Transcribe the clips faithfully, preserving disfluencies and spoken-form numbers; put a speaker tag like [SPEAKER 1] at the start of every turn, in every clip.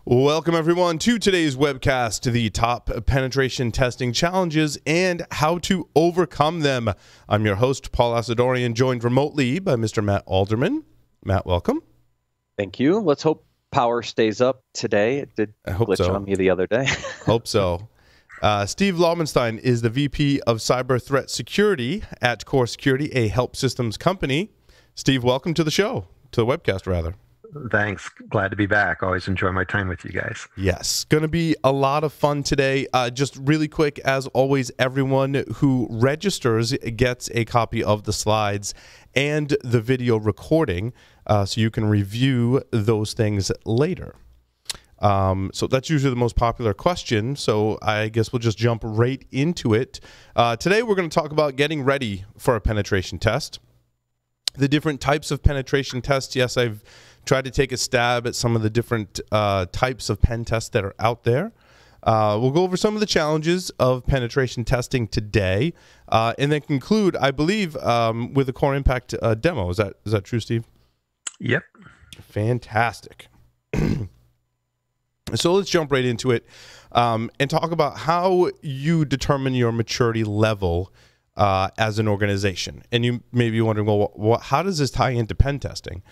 [SPEAKER 1] Welcome, everyone, to today's webcast, the top penetration testing challenges and how to overcome them. I'm your host, Paul Asadoorian, joined remotely by Mister Matt Alderman. Matt, welcome.
[SPEAKER 2] Thank you. Let's hope power stays up today. It did
[SPEAKER 1] I hope
[SPEAKER 2] glitch
[SPEAKER 1] so.
[SPEAKER 2] on me the other day.
[SPEAKER 1] Hope so. Uh, Steve Laubenstein is the V P of Cyber Threat Security at Core Security, a HelpSystems company. Steve, welcome to the show, to the webcast, rather.
[SPEAKER 3] Thanks. Glad to be back. Always enjoy my time with you guys.
[SPEAKER 1] Yes. Going to be a lot of fun today. Uh, just really quick, as always, everyone who registers gets a copy of the slides and the video recording, uh, so you can review those things later. Um, so that's usually the most popular question, so I guess we'll just jump right into it. Uh, today we're going to talk about getting ready for a penetration test. The different types of penetration tests. Yes, I've tried to take a stab at some of the different uh, types of pen tests that are out there. Uh, we'll go over some of the challenges of penetration testing today, uh, and then conclude, I believe, um, with a Core Impact uh, demo. Is that is that true, Steve?
[SPEAKER 3] Yep.
[SPEAKER 1] Fantastic. So let's jump right into it um, and talk about how you determine your maturity level uh, as an organization. And you may be wondering, well, what, how does this tie into pen testing?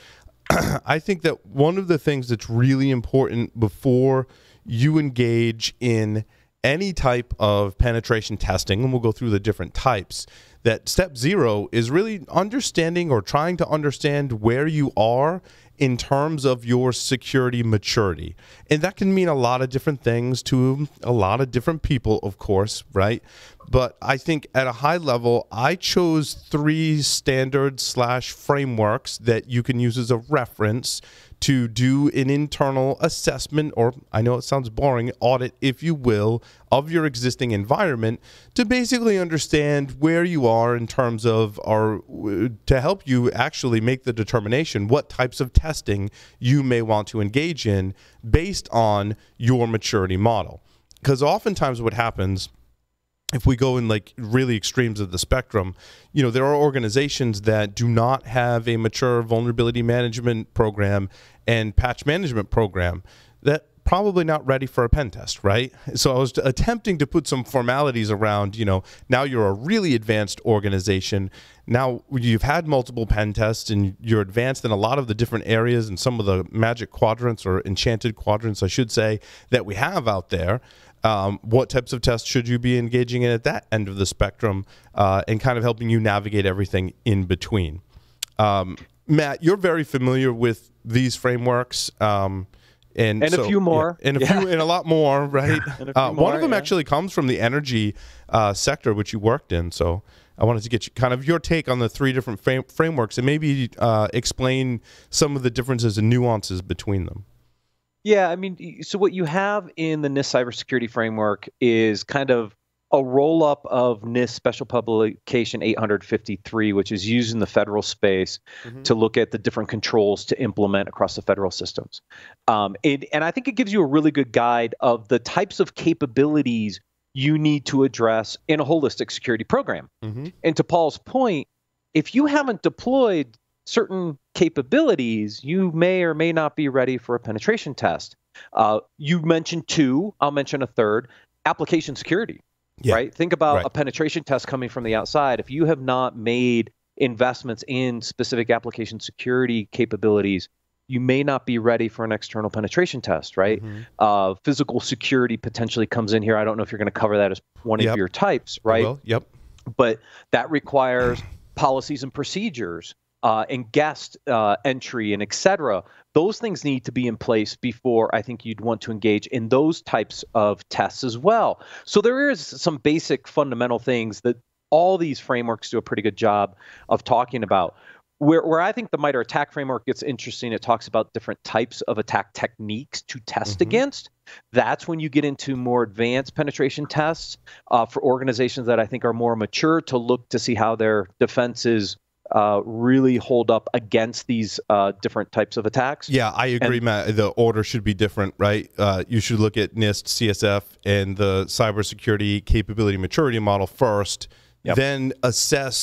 [SPEAKER 1] I think that one of the things that's really important before you engage in any type of penetration testing, and we'll go through the different types, that step zero is really understanding or trying to understand where you are in terms of your security maturity. And that can mean a lot of different things to a lot of different people, of course, right? But I think at a high level, I chose three standard slash frameworks that you can use as a reference to do an internal assessment, or I know it sounds boring, audit, if you will, of your existing environment to basically understand where you are in terms of, or to help you actually make the determination what types of testing you may want to engage in based on your maturity model. Because oftentimes what happens, if we go in like really extremes of the spectrum, you know, there are organizations that do not have a mature vulnerability management program and patch management program that probably not ready for a pen test, right? So I was attempting to put some formalities around, you know, now you're a really advanced organization. Now you've had multiple pen tests and you're advanced in a lot of the different areas and some of the magic quadrants, or enchanted quadrants, I should say, that we have out there. Um, what types of tests should you be engaging in at that end of the spectrum, uh, and kind of helping you navigate everything in between. Um, Matt, you're very familiar with these frameworks. Um, and
[SPEAKER 2] and
[SPEAKER 1] so,
[SPEAKER 2] a few more.
[SPEAKER 1] Yeah, and a
[SPEAKER 2] yeah.
[SPEAKER 1] few, and a lot more, right? Uh,
[SPEAKER 2] more,
[SPEAKER 1] one of them
[SPEAKER 2] yeah.
[SPEAKER 1] actually comes from the energy uh, sector, which you worked in. So I wanted to get you, kind of your take on the three different frame, frameworks and maybe uh, explain some of the differences and nuances between them.
[SPEAKER 2] Yeah, I mean, so what you have in the NIST cybersecurity framework is kind of a roll-up of NIST Special Publication eight hundred fifty-three, which is used in the federal space mm-hmm. to look at the different controls to implement across the federal systems. Um, it, and I think it gives you a really good guide of the types of capabilities you need to address in a holistic security program. Mm-hmm. And to Paul's point, if you haven't deployed certain capabilities, you may or may not be ready for a penetration test. Uh, you mentioned two, I'll mention a third, application security, yeah. right? Think about right. a penetration test coming from the outside. If you have not made investments in specific application security capabilities, you may not be ready for an external penetration test, right? Mm-hmm. Uh, physical security potentially comes in here. I don't know if you're going to cover that as one yep. of your types, right?
[SPEAKER 1] I will. Yep.
[SPEAKER 2] But that requires policies and procedures. Uh, and guest uh, entry and et cetera. Those things need to be in place before I think you'd want to engage in those types of tests as well. So there is some basic fundamental things that all these frameworks do a pretty good job of talking about. Where, where I think the MITRE ATT&CK framework gets interesting, it talks about different types of attack techniques to test mm-hmm. against. That's when you get into more advanced penetration tests uh, for organizations that I think are more mature to look to see how their defenses Uh, really hold up against these uh, different types of attacks.
[SPEAKER 1] Yeah, I agree, and, Matt. The order should be different, right? Uh, you should look at NIST, C S F, and the cybersecurity capability maturity model first, yep. then assess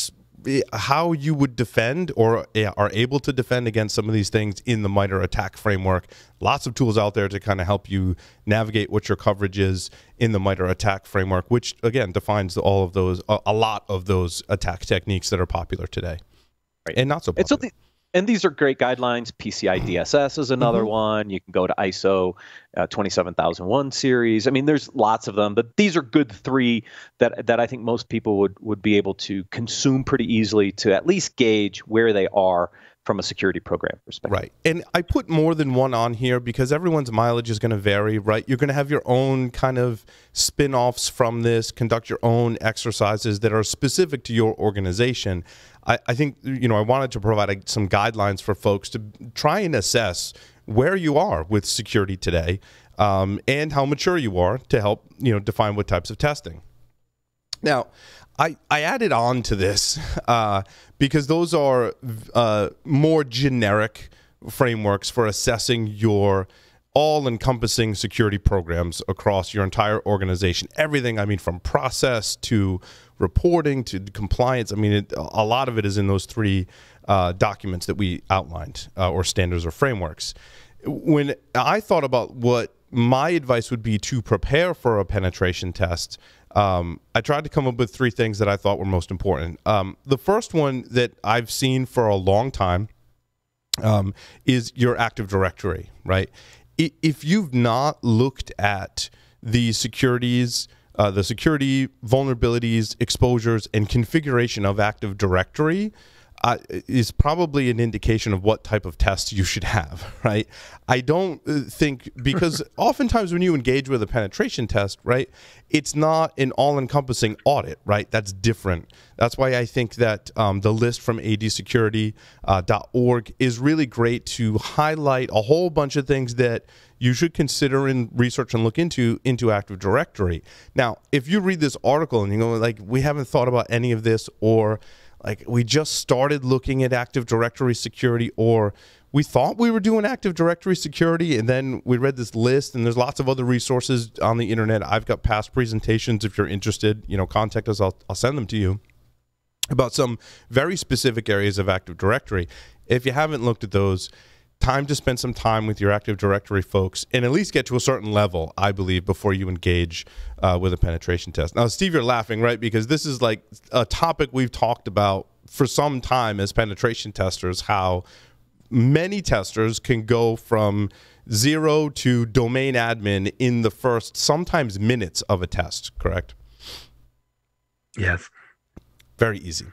[SPEAKER 1] how you would defend or are able to defend against some of these things in the MITRE ATT&CK framework. Lots of tools out there to kind of help you navigate what your coverage is in the MITRE ATT&CK framework, which again defines all of those, a lot of those attack techniques that are popular today,
[SPEAKER 2] right.
[SPEAKER 1] and not so popular.
[SPEAKER 2] And so the, And these are great guidelines. P C I D S S is another mm-hmm. one. You can go to I S O uh, twenty-seven thousand one series. I mean, there's lots of them, but these are good three that that I think most people would would be able to consume pretty easily to at least gauge where they are from a security program perspective.
[SPEAKER 1] Right. And I put more than one on here because everyone's mileage is going to vary, right? You're going to have your own kind of spin-offs from this, conduct your own exercises that are specific to your organization. I, I think, you know, I wanted to provide a, some guidelines for folks to try and assess where you are with security today um, and how mature you are to help, you know, define what types of testing. Now, I, I added on to this uh, because those are uh, more generic frameworks for assessing your all-encompassing security programs across your entire organization. Everything, I mean, from process to reporting to compliance. I mean, it, a lot of it is in those three uh, documents that we outlined, uh, or standards or frameworks. When I thought about what my advice would be to prepare for a penetration test, Um, I tried to come up with three things that I thought were most important. Um, the first one that I've seen for a long time um, is your Active Directory, right? I, if you've not looked at the securities, uh, the security vulnerabilities, exposures, and configuration of Active Directory, Uh, is probably an indication of what type of test you should have, right? I don't think, because oftentimes when you engage with a penetration test, right, it's not an all-encompassing audit, right? That's different. That's why I think that um, the list from A D security dot org is really great to highlight a whole bunch of things that you should consider and research and look into into Active Directory. Now, if you read this article and you go, like, we haven't thought about any of this, or like we just started looking at Active Directory security, or we thought we were doing Active Directory security, and then we read this list, and there's lots of other resources on the internet. I've got past presentations. If you're interested, you know, contact us. I'll, I'll send them to you about some very specific areas of Active Directory. If you haven't looked at those, time to spend some time with your Active Directory folks and at least get to a certain level, I believe, before you engage uh, with a penetration test. Now, Steve, you're laughing, right? Because this is like a topic we've talked about for some time as penetration testers, how many testers can go from zero to domain admin in the first, sometimes minutes of a test, correct?
[SPEAKER 3] Yes.
[SPEAKER 1] Very easy.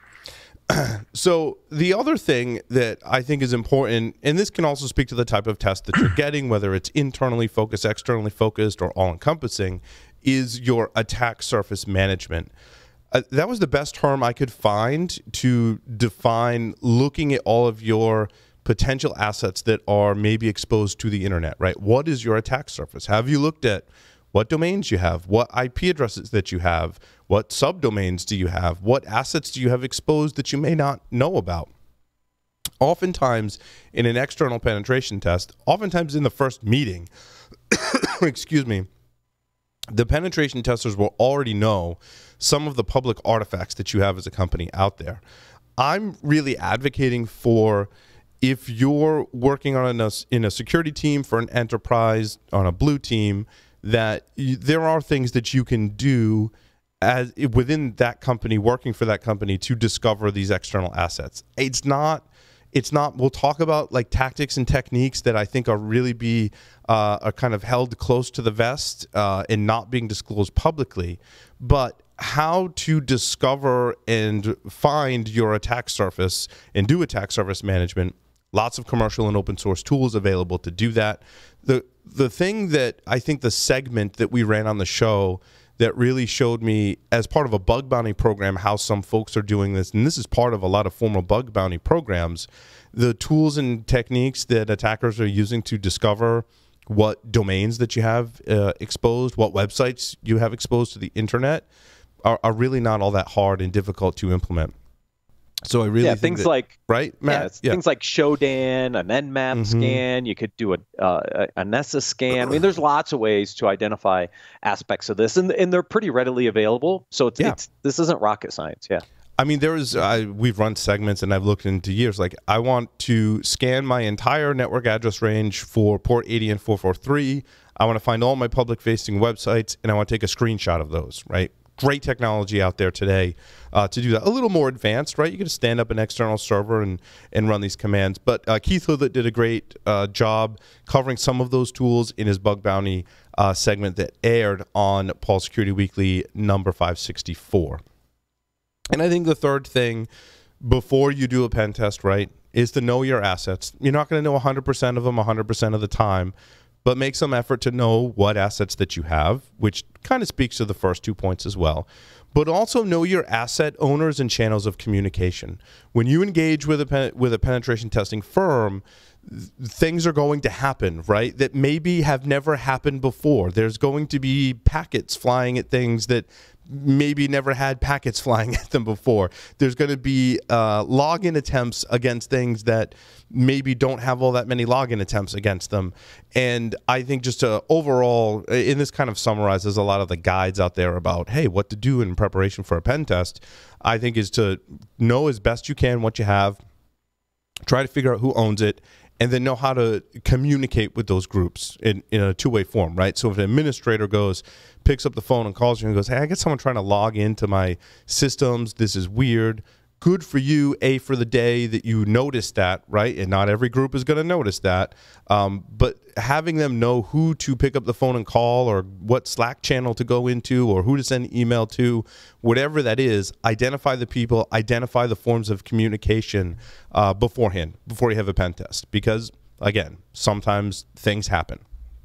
[SPEAKER 1] So the other thing that I think is important, and this can also speak to the type of test that you're getting, whether it's internally focused, externally focused, or all-encompassing, is your attack surface management. Uh, that was the best term I could find to define looking at all of your potential assets that are maybe exposed to the internet, right? What is your attack surface? Have you looked at what domains you have, what I P addresses that you have, what subdomains do you have, what assets do you have exposed that you may not know about? Oftentimes in an external penetration test, oftentimes in the first meeting, excuse me, the penetration testers will already know some of the public artifacts that you have as a company out there. I'm really advocating for, if you're working on a, in a security team for an enterprise, on a blue team, that you, there are things that you can do as within that company, working for that company, to discover these external assets. It's not, it's not, we'll talk about like tactics and techniques that I think are really be uh, are kind of held close to the vest uh, and not being disclosed publicly, but how to discover and find your attack surface and do attack surface management. Lots of commercial and open source tools available to do that. The the thing that I think the segment that we ran on the show that really showed me, as part of a bug bounty program, how some folks are doing this, and this is part of a lot of formal bug bounty programs, the tools and techniques that attackers are using to discover what domains that you have uh, exposed, what websites you have exposed to the internet, are, are really not all that hard and difficult to implement. So I really
[SPEAKER 2] yeah,
[SPEAKER 1] think
[SPEAKER 2] things
[SPEAKER 1] that,
[SPEAKER 2] like
[SPEAKER 1] right, Matt?
[SPEAKER 2] Yeah, yeah, things like Shodan, an Nmap
[SPEAKER 1] Mm-hmm.
[SPEAKER 2] scan. You could do a uh, a Nessa scan. I mean, there's lots of ways to identify aspects of this, and and they're pretty readily available. So it's,
[SPEAKER 1] Yeah.
[SPEAKER 2] it's this isn't rocket science. Yeah.
[SPEAKER 1] I mean, there is, I, we've run segments and I've looked into years, like I want to scan my entire network address range for port eighty and four forty-three. I want to find all my public facing websites and I want to take a screenshot of those, right? Great technology out there today uh, to do that. A little more advanced, right? You can just stand up an external server and, and run these commands. But uh, Keith Hoodlet did a great uh, job covering some of those tools in his Bug Bounty uh, segment that aired on Paul Security Weekly number five sixty-four. And I think the third thing before you do a pen test, right, is to know your assets. You're not going to know one hundred percent of them one hundred percent of the time, but make some effort to know what assets that you have, which kind of speaks to the first two points as well. But also know your asset owners and channels of communication. When you engage with a pen, with a penetration testing firm, things are going to happen, right, that maybe have never happened before. There's going to be packets flying at things that maybe never had packets flying at them before. There's going to be uh, login attempts against things that maybe don't have all that many login attempts against them. And I think just to overall, in this kind of summarizes a lot of the guides out there about, hey, what to do in preparation for a pen test, I think is to know as best you can what you have, try to figure out who owns it, and then know how to communicate with those groups in, in a two-way form, right? So if an administrator goes, picks up the phone and calls you and goes, hey, I get someone trying to log into my systems. This is weird. Good for you, A, for the day that you noticed that, right? And not every group is going to notice that. Um, but having them know who to pick up the phone and call, or what Slack channel to go into, or who to send email to, whatever that is, identify the people, identify the forms of communication uh, beforehand, before you have a pen test. Because, again, sometimes things happen.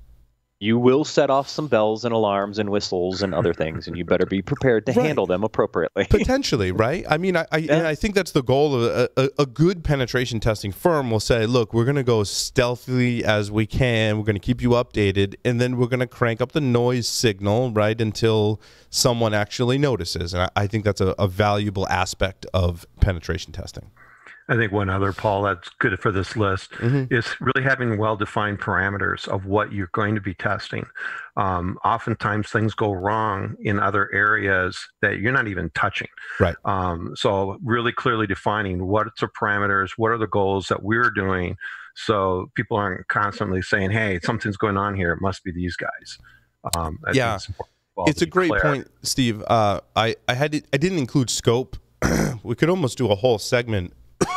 [SPEAKER 2] You will set off some bells and alarms and whistles and other things, and you better be prepared to
[SPEAKER 1] right.
[SPEAKER 2] handle them appropriately.
[SPEAKER 1] Potentially, right? I mean, I I,
[SPEAKER 2] yeah.
[SPEAKER 1] and I think that's the goal of a, a, a good penetration testing firm will say, look, we're going to go stealthily as we can. We're going to keep you updated, and then we're going to crank up the noise signal, right, until someone actually notices. And I, I think that's a, a valuable aspect of penetration testing.
[SPEAKER 3] I think one other, Paul, that's good for this list mm-hmm. is really having well-defined parameters of what you're going to be testing. Um, oftentimes things go wrong in other areas that you're not even touching.
[SPEAKER 1] Right.
[SPEAKER 3] Um, so really clearly defining what's the parameters, what are the goals that we're doing, so people aren't constantly saying, hey, something's going on here, it must be these guys. Um, I
[SPEAKER 1] yeah,
[SPEAKER 3] think it's, well
[SPEAKER 1] it's a great clear. point, Steve. Uh, I, I, had to, I didn't include scope. We could almost do a whole segment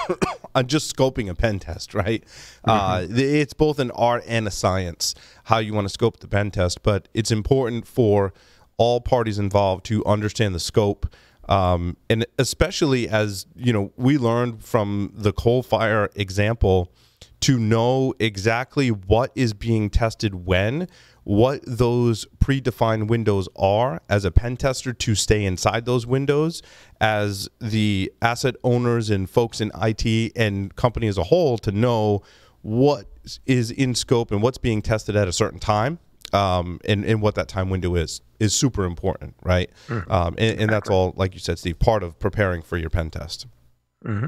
[SPEAKER 1] on just scoping a pen test, right? Mm-hmm. Uh, it's both an art and a science, how you want to scope the pen test, but it's important for all parties involved to understand the scope, um, and especially as, you know, we learned from the coal fire example to know exactly what is being tested when, what those predefined windows are as a pen tester to stay inside those windows, as the asset owners and folks in I T and company as a whole to know what is in scope and what's being tested at a certain time, um, and, and what that time window is, is super important, right? Mm-hmm. um, and, and that's all, like you said, Steve, part of preparing for your pen test.
[SPEAKER 3] Mm-hmm.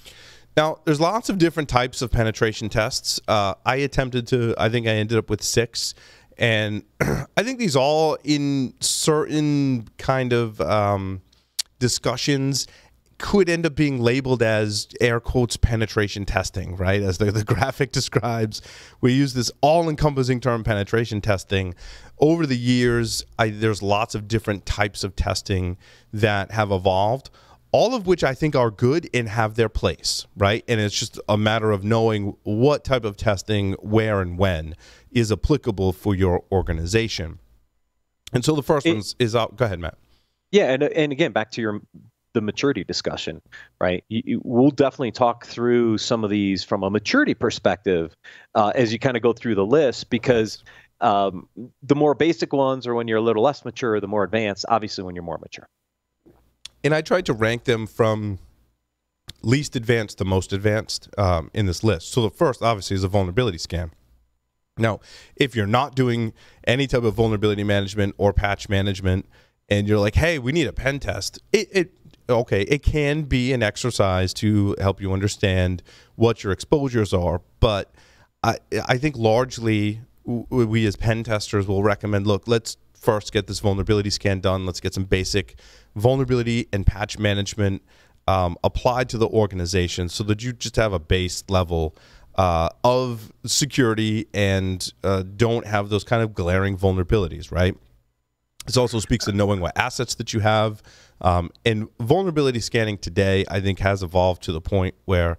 [SPEAKER 1] Now, there's lots of different types of penetration tests. Uh, I attempted to, I think I ended up with six. And I think these all in certain kind of um, discussions could end up being labeled as air quotes penetration testing, right? As the, the graphic describes, we use this all-encompassing term penetration testing. Over the years, I, there's lots of different types of testing that have evolved, all of which I think are good and have their place, right? And it's just a matter of knowing what type of testing, where and when is applicable for your organization. And so the first one is out. Go ahead, Matt.
[SPEAKER 2] Yeah, and and again, back to your the maturity discussion, right? You, you, we'll definitely talk through some of these from a maturity perspective uh, as you kind of go through the list, because um, the more basic ones are when you're a little less mature, the more advanced, obviously, when you're more mature.
[SPEAKER 1] And I tried to rank them from least advanced to most advanced um, in this list. So the first, obviously, is a vulnerability scan. Now, if you're not doing any type of vulnerability management or patch management, and you're like, hey, we need a pen test, it, it okay, it can be an exercise to help you understand what your exposures are. But I, I think largely we as pen testers will recommend, look, let's first get this vulnerability scan done. Let's get some basic vulnerability and patch management um, applied to the organization so that you just have a base level uh, of security and uh, don't have those kind of glaring vulnerabilities, right? This also speaks to knowing what assets that you have. Um, and vulnerability scanning today, I think, has evolved to the point where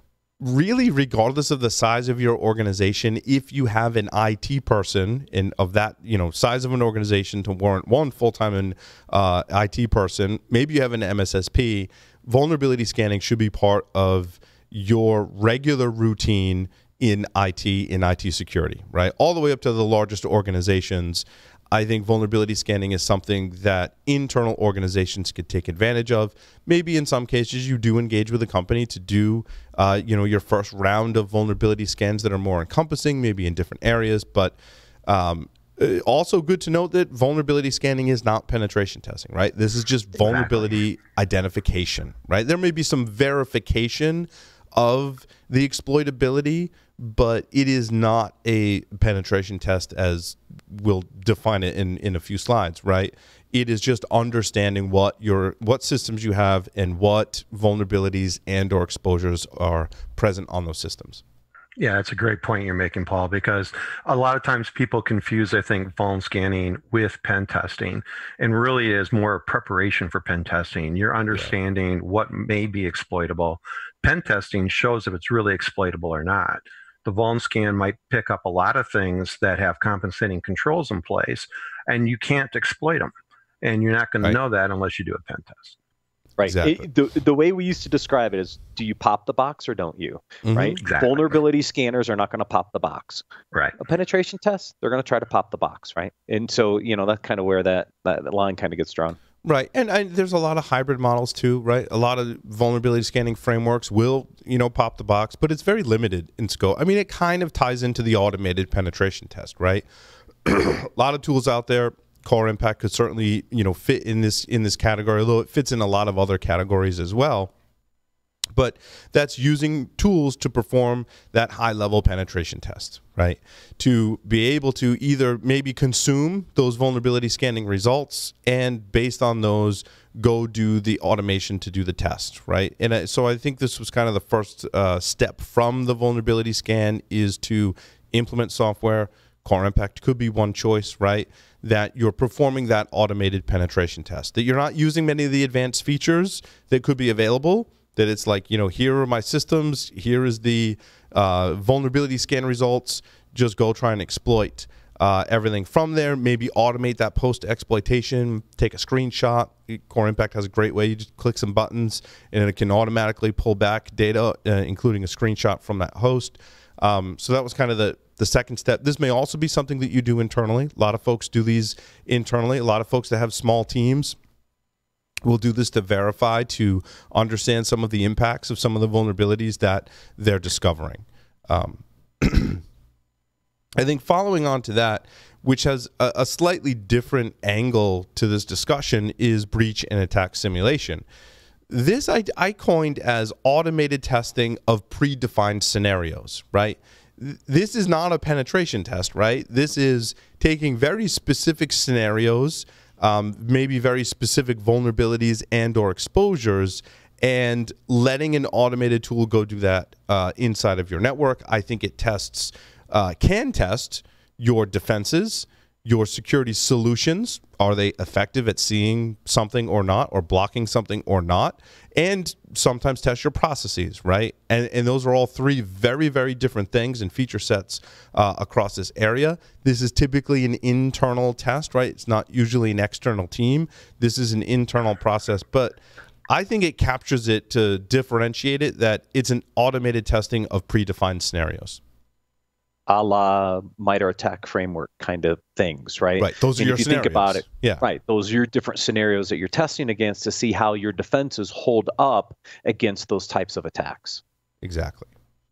[SPEAKER 1] really, regardless of the size of your organization, if you have an I T person and of that, you know, size of an organization to warrant one full-time uh, I T person, maybe you have an M S S P, vulnerability scanning should be part of your regular routine in I T, in I T security, right? All the way up to the largest organizations. I think vulnerability scanning is something that internal organizations could take advantage of. Maybe in some cases you do engage with a company to do, uh, you know, your first round of vulnerability scans that are more encompassing, maybe in different areas. But um, also good to note that vulnerability scanning is not penetration testing, right? This is just vulnerability exactly. identification, right? There may be some verification of the exploitability, but it is not a penetration test as we'll define it in, in a few slides, right? It is just understanding what your what systems you have and what vulnerabilities and or exposures are present on those systems.
[SPEAKER 3] Yeah, that's a great point you're making, Paul, because a lot of times people confuse, I think, vuln scanning with pen testing, and really is more preparation for pen testing. You're understanding yeah. what may be exploitable. Pen testing shows if it's really exploitable or not. The vuln scan might pick up a lot of things that have compensating controls in place, and you can't exploit them. And you're not going right. to know that unless you do a pen test.
[SPEAKER 2] Right.
[SPEAKER 1] Exactly.
[SPEAKER 2] It, the, the way we used to describe it is, do you pop the box or don't you?
[SPEAKER 1] Mm-hmm.
[SPEAKER 2] Right.
[SPEAKER 3] Exactly.
[SPEAKER 2] Vulnerability scanners are not going to pop the box.
[SPEAKER 3] Right.
[SPEAKER 2] A penetration test, they're going to try to pop the box. Right. And so, you know, that's kind of where that, that line kind of gets drawn.
[SPEAKER 1] Right. And, and there's a lot of hybrid models too, right? A lot of vulnerability scanning frameworks will, you know, pop the box, but it's very limited in scope. I mean, it kind of ties into the automated penetration test, right? A lot of tools out there. Core Impact could certainly, you know, fit in this in this category, although it fits in a lot of other categories as well. But that's using tools to perform that high-level penetration test, right? To be able to either maybe consume those vulnerability scanning results and based on those, go do the automation to do the test, right? And I, so I think this was kind of the first uh, step from the vulnerability scan is to implement software. Core Impact could be one choice, right? That you're performing that automated penetration test, that you're not using many of the advanced features that could be available, that it's like, you know, here are my systems, here is the uh, vulnerability scan results, just go try and exploit uh, everything from there, maybe automate that post-exploitation, take a screenshot. Core Impact has a great way, you just click some buttons and it can automatically pull back data, uh, including a screenshot from that host. Um, so that was kind of the The second step. This may also be something that you do internally. A lot of folks do these internally. A lot of folks that have small teams will do this to verify, to understand some of the impacts of some of the vulnerabilities that they're discovering. Um, I think following on to that, which has a, a slightly different angle to this discussion, is breach and attack simulation. This I, I coined as automated testing of predefined scenarios, right? This is not a penetration test, right? This is taking very specific scenarios, um, maybe very specific vulnerabilities and or exposures, and letting an automated tool go do that uh, inside of your network. I think it tests, uh, can test your defenses, your security solutions. Are they effective at seeing something or not, or blocking something or not? And sometimes test your processes, right? And, and those are all three very, very different things and feature sets uh, across this area. This is typically an internal test, right? It's not usually an external team. This is an internal process, but I think it captures it to differentiate it, that it's an automated testing of predefined scenarios.
[SPEAKER 2] A la MITRE ATT&CK framework kind of things, right?
[SPEAKER 1] Right. Those are
[SPEAKER 2] and
[SPEAKER 1] your
[SPEAKER 2] if you
[SPEAKER 1] scenarios.
[SPEAKER 2] think about it,
[SPEAKER 1] yeah.
[SPEAKER 2] Right. Those are your different scenarios that you're testing against to see how your defenses hold up against those types of attacks.
[SPEAKER 1] Exactly.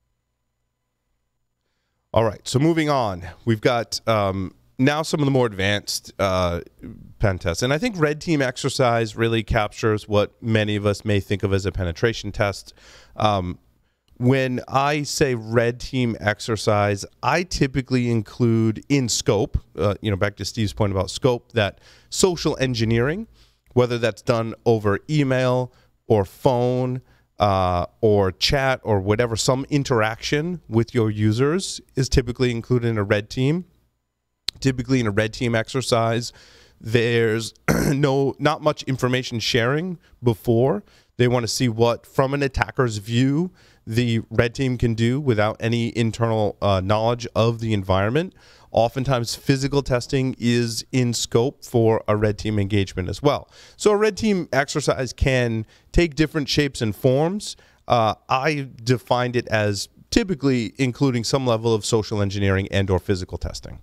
[SPEAKER 1] All right. So moving on, we've got um, now some of the more advanced uh, pen tests, and I think red team exercise really captures what many of us may think of as a penetration test. Um, When I say red team exercise, I typically include in scope, uh, you know, back to Steve's point about scope, that social engineering, whether that's done over email, or phone uh, or chat or whatever, some interaction with your users is typically included in a red team. Typically in a red team exercise, there's no not much information sharing before. They want to see what, from an attacker's view, the red team can do without any internal uh, knowledge of the environment. Oftentimes, physical testing is in scope for a red team engagement as well. So a red team exercise can take different shapes and forms. Uh, I defined it as typically including some level of social engineering and or physical testing.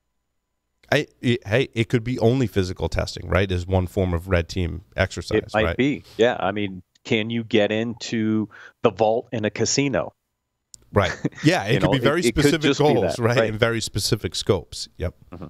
[SPEAKER 1] I, it, hey, it could be only physical testing, right? As one form of red team exercise.
[SPEAKER 2] It might
[SPEAKER 1] right?
[SPEAKER 2] be, yeah. I mean, can you get into the vault in a casino?
[SPEAKER 1] Right. Yeah, it could know, be very it, specific it goals, right? right? And very specific scopes. Yep. Mm-hmm.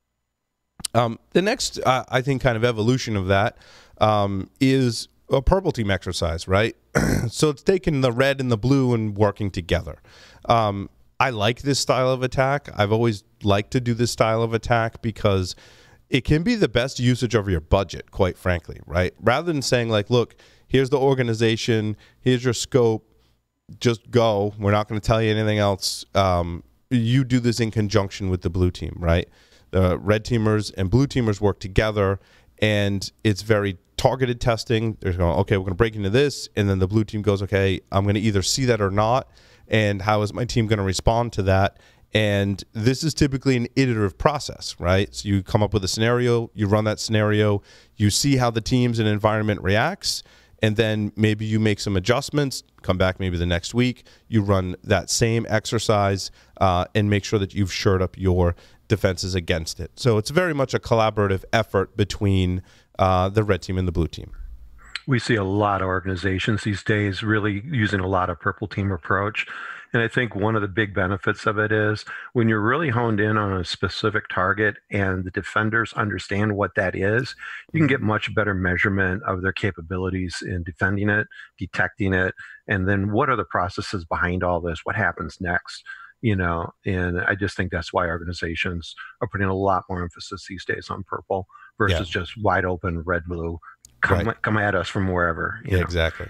[SPEAKER 1] Um, the next, uh, I think, kind of evolution of that um, is a purple team exercise, right? So it's taking the red and the blue and working together. Um, I like this style of attack. I've always liked to do this style of attack because it can be the best usage of your budget, quite frankly, right? Rather than saying like, look, here's the organization, here's your scope, just go. We're not going to tell you anything else. Um, you do this in conjunction with the blue team, right? The red teamers and blue teamers work together, and it's very targeted testing. They're going, okay, we're going to break into this, and then the blue team goes, okay, I'm going to either see that or not, and how is my team going to respond to that? And this is typically an iterative process, right? So you come up with a scenario, you run that scenario, you see how the teams and environment reacts, and then maybe you make some adjustments, come back maybe the next week, you run that same exercise uh, and make sure that you've shored up your defenses against it. So it's very much a collaborative effort between uh, the red team and the blue team.
[SPEAKER 3] We see a lot of organizations these days really using a lot of purple team approach. And I think one of the big benefits of it is when you're really honed in on a specific target and the defenders understand what that is, you can get much better measurement of their capabilities in defending it, detecting it, and then what are the processes behind all this? What happens next? You know, and I just think that's why organizations are putting a lot more emphasis these days on purple versus yeah. just wide open red, blue. Come, right. come at us from wherever. You
[SPEAKER 1] yeah,
[SPEAKER 3] know?
[SPEAKER 1] Exactly.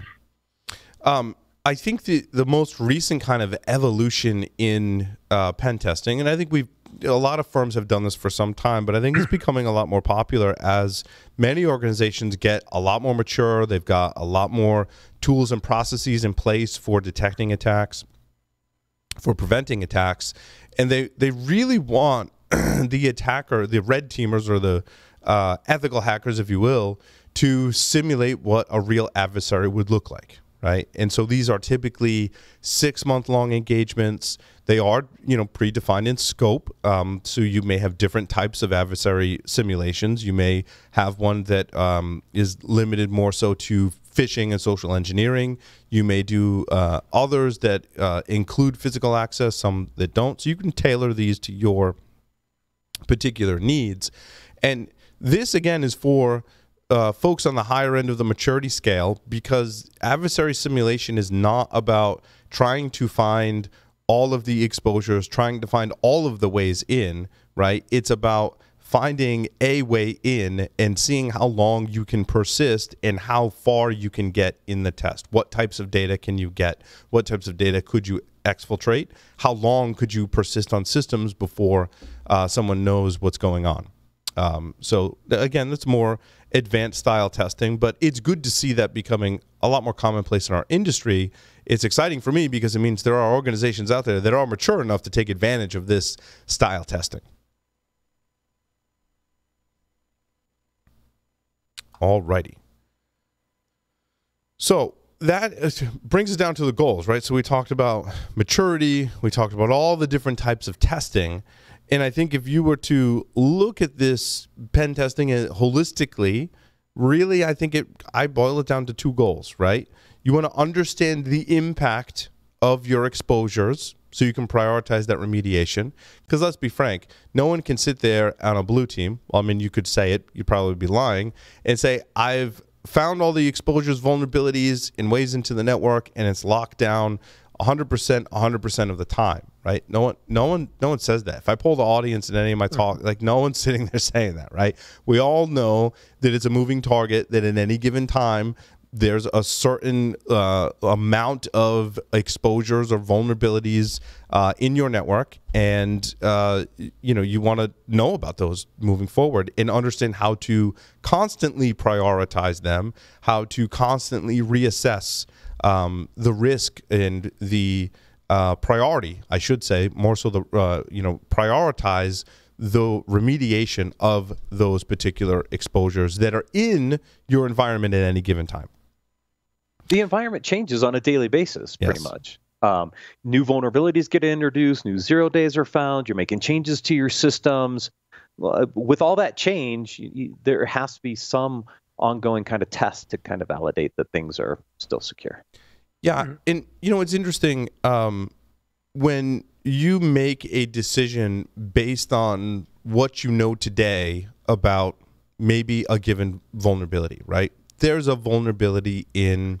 [SPEAKER 1] Um, I think the, the most recent kind of evolution in uh, pen testing, and I think we've a lot of firms have done this for some time, but I think it's becoming a lot more popular as many organizations get a lot more mature. They've got a lot more tools and processes in place for detecting attacks, for preventing attacks, and they, they really want the attacker, the red teamers or the uh, ethical hackers, if you will, to simulate what a real adversary would look like, right? And so these are typically six-month-long engagements. They are, you know, predefined in scope. Um, so you may have different types of adversary simulations. You may have one that um, is limited more so to phishing and social engineering. You may do uh, others that uh, include physical access, some that don't. So you can tailor these to your particular needs. And this, again, is for Uh, folks on the higher end of the maturity scale, because adversary simulation is not about trying to find all of the exposures, trying to find all of the ways in, right? It's about finding a way in and seeing how long you can persist and how far you can get in the test. What types of data can you get? What types of data could you exfiltrate? How long could you persist on systems before uh, someone knows what's going on? Um, so again, that's more advanced style testing, but it's good to see that becoming a lot more commonplace in our industry. It's exciting for me because it means there are organizations out there that are mature enough to take advantage of this style testing. Alrighty. So that brings us down to the goals, right? So we talked about maturity, we talked about all the different types of testing. And I think if you were to look at this pen testing holistically, really, I think it, I boil it down to two goals, right? You want to understand the impact of your exposures so you can prioritize that remediation. Because let's be frank, no one can sit there on a blue team. Well, I mean, you could say it, you'd probably be lying, and say, I've found all the exposures, vulnerabilities, and ways into the network, and it's locked down one hundred percent, one hundred percent of the time, right? No one, no one, no one says that. If I poll the audience in any of my talk, like no one's sitting there saying that, right? We all know that it's a moving target, that at any given time, there's a certain uh, amount of exposures or vulnerabilities uh, in your network, and uh, you know you want to know about those moving forward and understand how to constantly prioritize them, how to constantly reassess um, the risk and the uh, priority, I should say, more so the uh, you know prioritize the remediation of those particular exposures that are in your environment at any given time.
[SPEAKER 2] The environment changes on a daily basis, pretty
[SPEAKER 1] Yes.
[SPEAKER 2] much. Um, new vulnerabilities get introduced, new zero days are found, you're making changes to your systems. Well, with all that change, you, you, there has to be some ongoing kind of test to kind of validate that things are still secure.
[SPEAKER 1] Yeah, mm-hmm. And you know, it's interesting um, when you make a decision based on what you know today about maybe a given vulnerability, right? There's a vulnerability in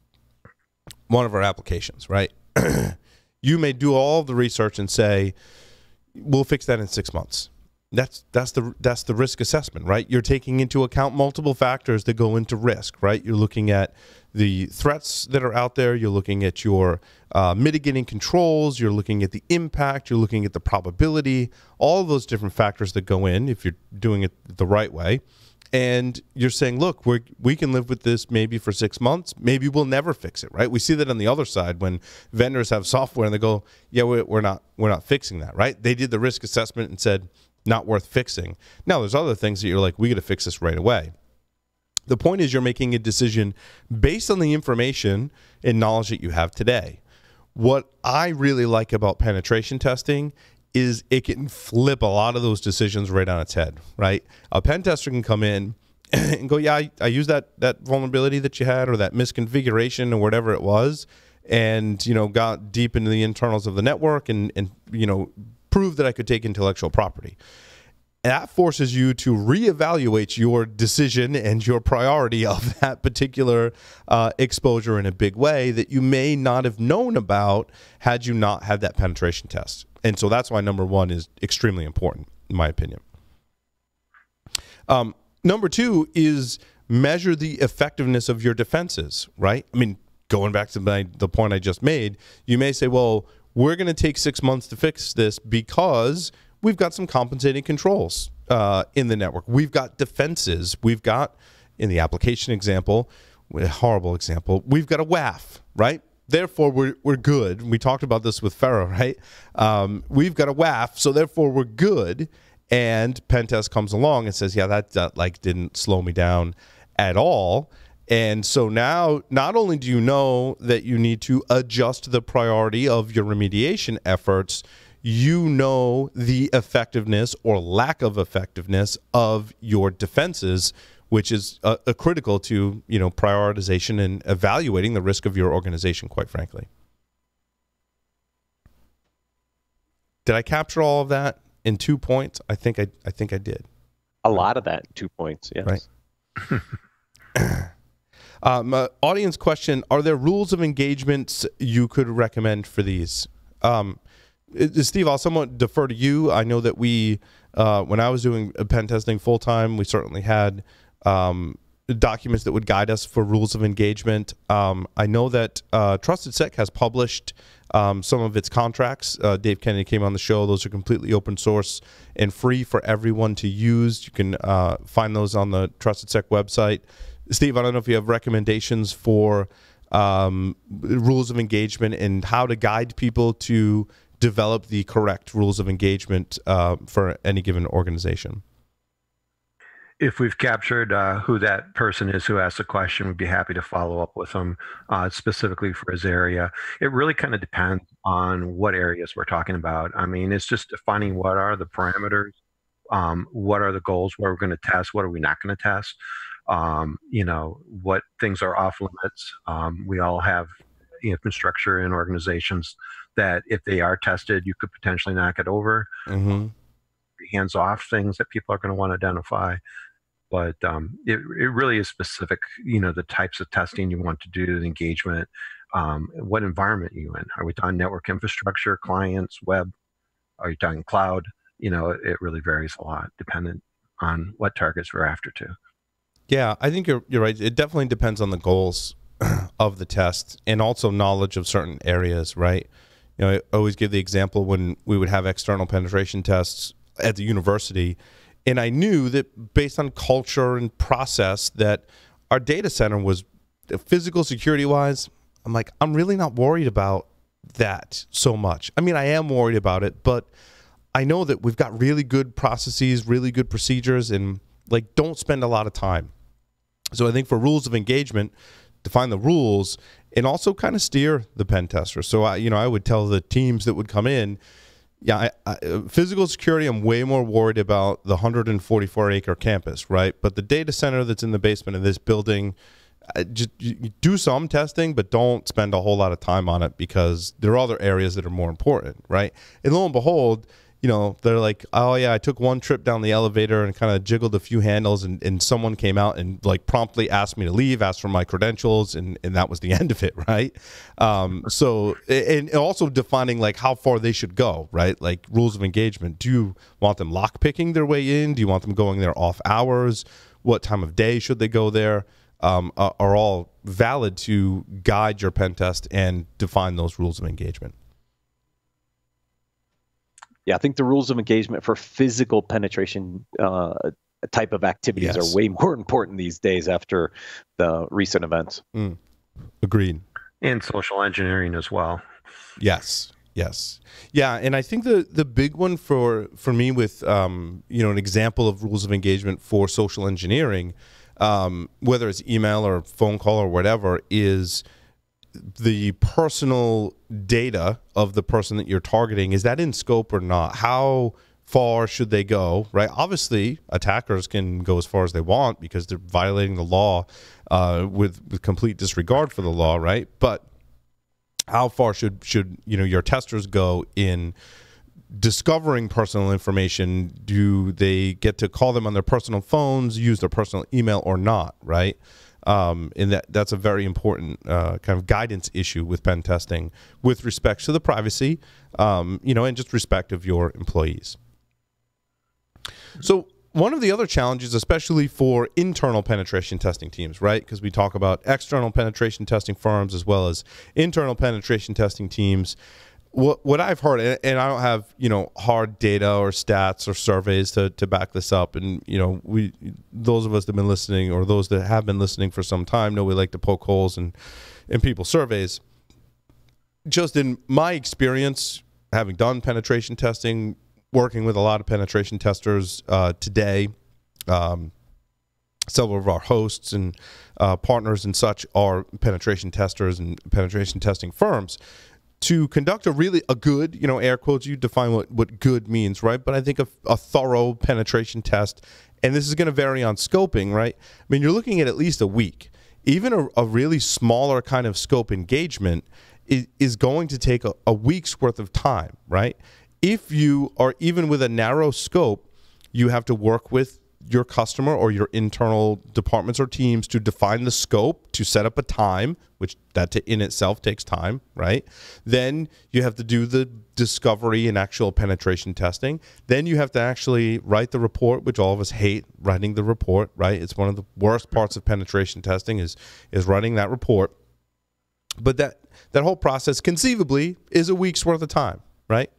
[SPEAKER 1] one of our applications, right? You may do all the research and say, we'll fix that in six months. That's that's the that's the risk assessment, right? You're taking into account multiple factors that go into risk, right? You're looking at the threats that are out there. You're looking at your uh, mitigating controls. You're looking at the impact. You're looking at the probability. All of those different factors that go in if you're doing it the right way. And you're saying, look, we we can live with this maybe for six months. Maybe we'll never fix it, right? We see that on the other side when vendors have software and they go, yeah, we're not we're not fixing that, right? They did the risk assessment and said, not worth fixing. Now, there's other things that you're like, we got to fix this right away. The point is you're making a decision based on the information and knowledge that you have today. What I really like about penetration testing is it can flip a lot of those decisions right on its head, right? A pen tester can come in and go, yeah, I, I used that that vulnerability that you had or that misconfiguration or whatever it was, and, you know, got deep into the internals of the network and, and you know, prove that I could take intellectual property. That forces you to reevaluate your decision and your priority of that particular uh, exposure in a big way that you may not have known about had you not had that penetration test. And so that's why number one is extremely important, in my opinion. Um, number two is measure the effectiveness of your defenses, right? I mean, going back to my, the point I just made, you may say, well, we're going to take six months to fix this because we've got some compensating controls uh, in the network. We've got defenses. We've got, in the application example, a horrible example, we've got a W A F, right? Therefore, we're, we're good. We talked about this with Farah, right? Um, we've got a W A F, so therefore we're good. And Pentest comes along and says, yeah, that, that like didn't slow me down at all. And so now, not only do you know that you need to adjust the priority of your remediation efforts, you know the effectiveness or lack of effectiveness of your defenses, which is uh, a critical to, you know, prioritization and evaluating the risk of your organization, quite frankly. Did I capture all of that in two points? I think I, I think I did.
[SPEAKER 2] A lot of that in two points, yes.
[SPEAKER 1] Right. Um, uh, audience question, are there rules of engagement you could recommend for these? Um, Steve, I'll somewhat defer to you. I know that we, uh, when I was doing pen testing full time, we certainly had um, documents that would guide us for rules of engagement. Um, I know that uh, Trusted Sec has published um, some of its contracts. Uh, Dave Kennedy came on the show. Those are completely open source and free for everyone to use. You can uh, find those on the Trusted Sec website. Steve, I don't know if you have recommendations for um, rules of engagement and how to guide people to develop the correct rules of engagement uh, for any given organization.
[SPEAKER 3] If we've captured uh, who that person is who asked the question, we'd be happy to follow up with them uh, specifically for his area. It really kind of depends on what areas we're talking about. I mean, it's just defining what are the parameters, um, what are the goals, what we're going to test, what are we not going to test. Um, you know, what things are off limits. Um, we all have infrastructure in organizations that if they are tested, you could potentially knock it over.
[SPEAKER 1] Mm-hmm.
[SPEAKER 3] Hands-off things that people are going to want to identify. But um, it, it really is specific, you know, the types of testing you want to do, the engagement, um, what environment are you in? Are we talking network infrastructure, clients, web? Are you talking cloud? You know, it really varies a lot dependent on what targets we're after too.
[SPEAKER 1] Yeah, I think you're you're right. It definitely depends on the goals of the test and also knowledge of certain areas, right? You know, I always give the example when we would have external penetration tests at the university, and I knew that based on culture and process that our data center was physical security wise. I'm like, I'm really not worried about that so much. I mean, I am worried about it, but I know that we've got really good processes, really good procedures, and like don't spend a lot of time. So I think for rules of engagement, define the rules and also kind of steer the pen tester. So I, you know, I would tell the teams that would come in, yeah, I, I, physical security, I'm way more worried about the one hundred forty-four acre campus, right? But the data center that's in the basement of this building, I just you do some testing, but don't spend a whole lot of time on it because there are other areas that are more important, right? And lo and behold, you know, they're like, oh yeah, I took one trip down the elevator and kind of jiggled a few handles, and, and someone came out and like promptly asked me to leave, asked for my credentials, and, and that was the end of it, right? Um, so, and also defining like how far they should go, right? Like rules of engagement. Do you want them lock picking their way in? Do you want them going there off hours? What time of day should they go there? Um, are all valid to guide your pen test and define those rules of engagement.
[SPEAKER 2] Yeah, I think the rules of engagement for physical penetration uh, type of activities yes. are way more important these days after the recent events.
[SPEAKER 1] Mm. Agreed.
[SPEAKER 3] And social engineering as well.
[SPEAKER 1] Yes. Yes. Yeah, and I think the the big one for for me with um, you know, an example of rules of engagement for social engineering, um, whether it's email or phone call or whatever, is the personal data of the person that you're targeting. Is that in scope or not? How far should they go, right? Obviously, attackers can go as far as they want because they're violating the law uh, with, with complete disregard for the law, right? But how far should, should you know, your testers go in discovering personal information? Do they get to call them on their personal phones, use their personal email or not, right? Um, and that that's a very important uh, kind of guidance issue with pen testing with respect to the privacy, um, you know, and just respect of your employees. So one of the other challenges, especially for internal penetration testing teams, right? Because we talk about external penetration testing firms as well as internal penetration testing teams. What what I've heard, and I don't have, you know, hard data or stats or surveys to, to back this up, and, you know, we those of us that have been listening or those that have been listening for some time know we like to poke holes in, in people's surveys. Just in my experience, having done penetration testing, working with a lot of penetration testers uh, today, um, several of our hosts and uh, partners and such are penetration testers and penetration testing firms. To conduct a really a good, you know, air quotes, you define what, what good means, right? But I think a, a thorough penetration test, and this is going to vary on scoping, right? I mean, you're looking at at least a week. Even a, a really smaller kind of scope engagement is, is going to take a, a week's worth of time, right? If you are even with a narrow scope, you have to work with your customer or your internal departments or teams to define the scope, to set up a time, which that in itself takes time, right? Then you have to do the discovery and actual penetration testing. Then you have to actually write the report, which all of us hate writing the report, right? It's one of the worst parts of penetration testing is is writing that report. But that that whole process conceivably is a week's worth of time, right?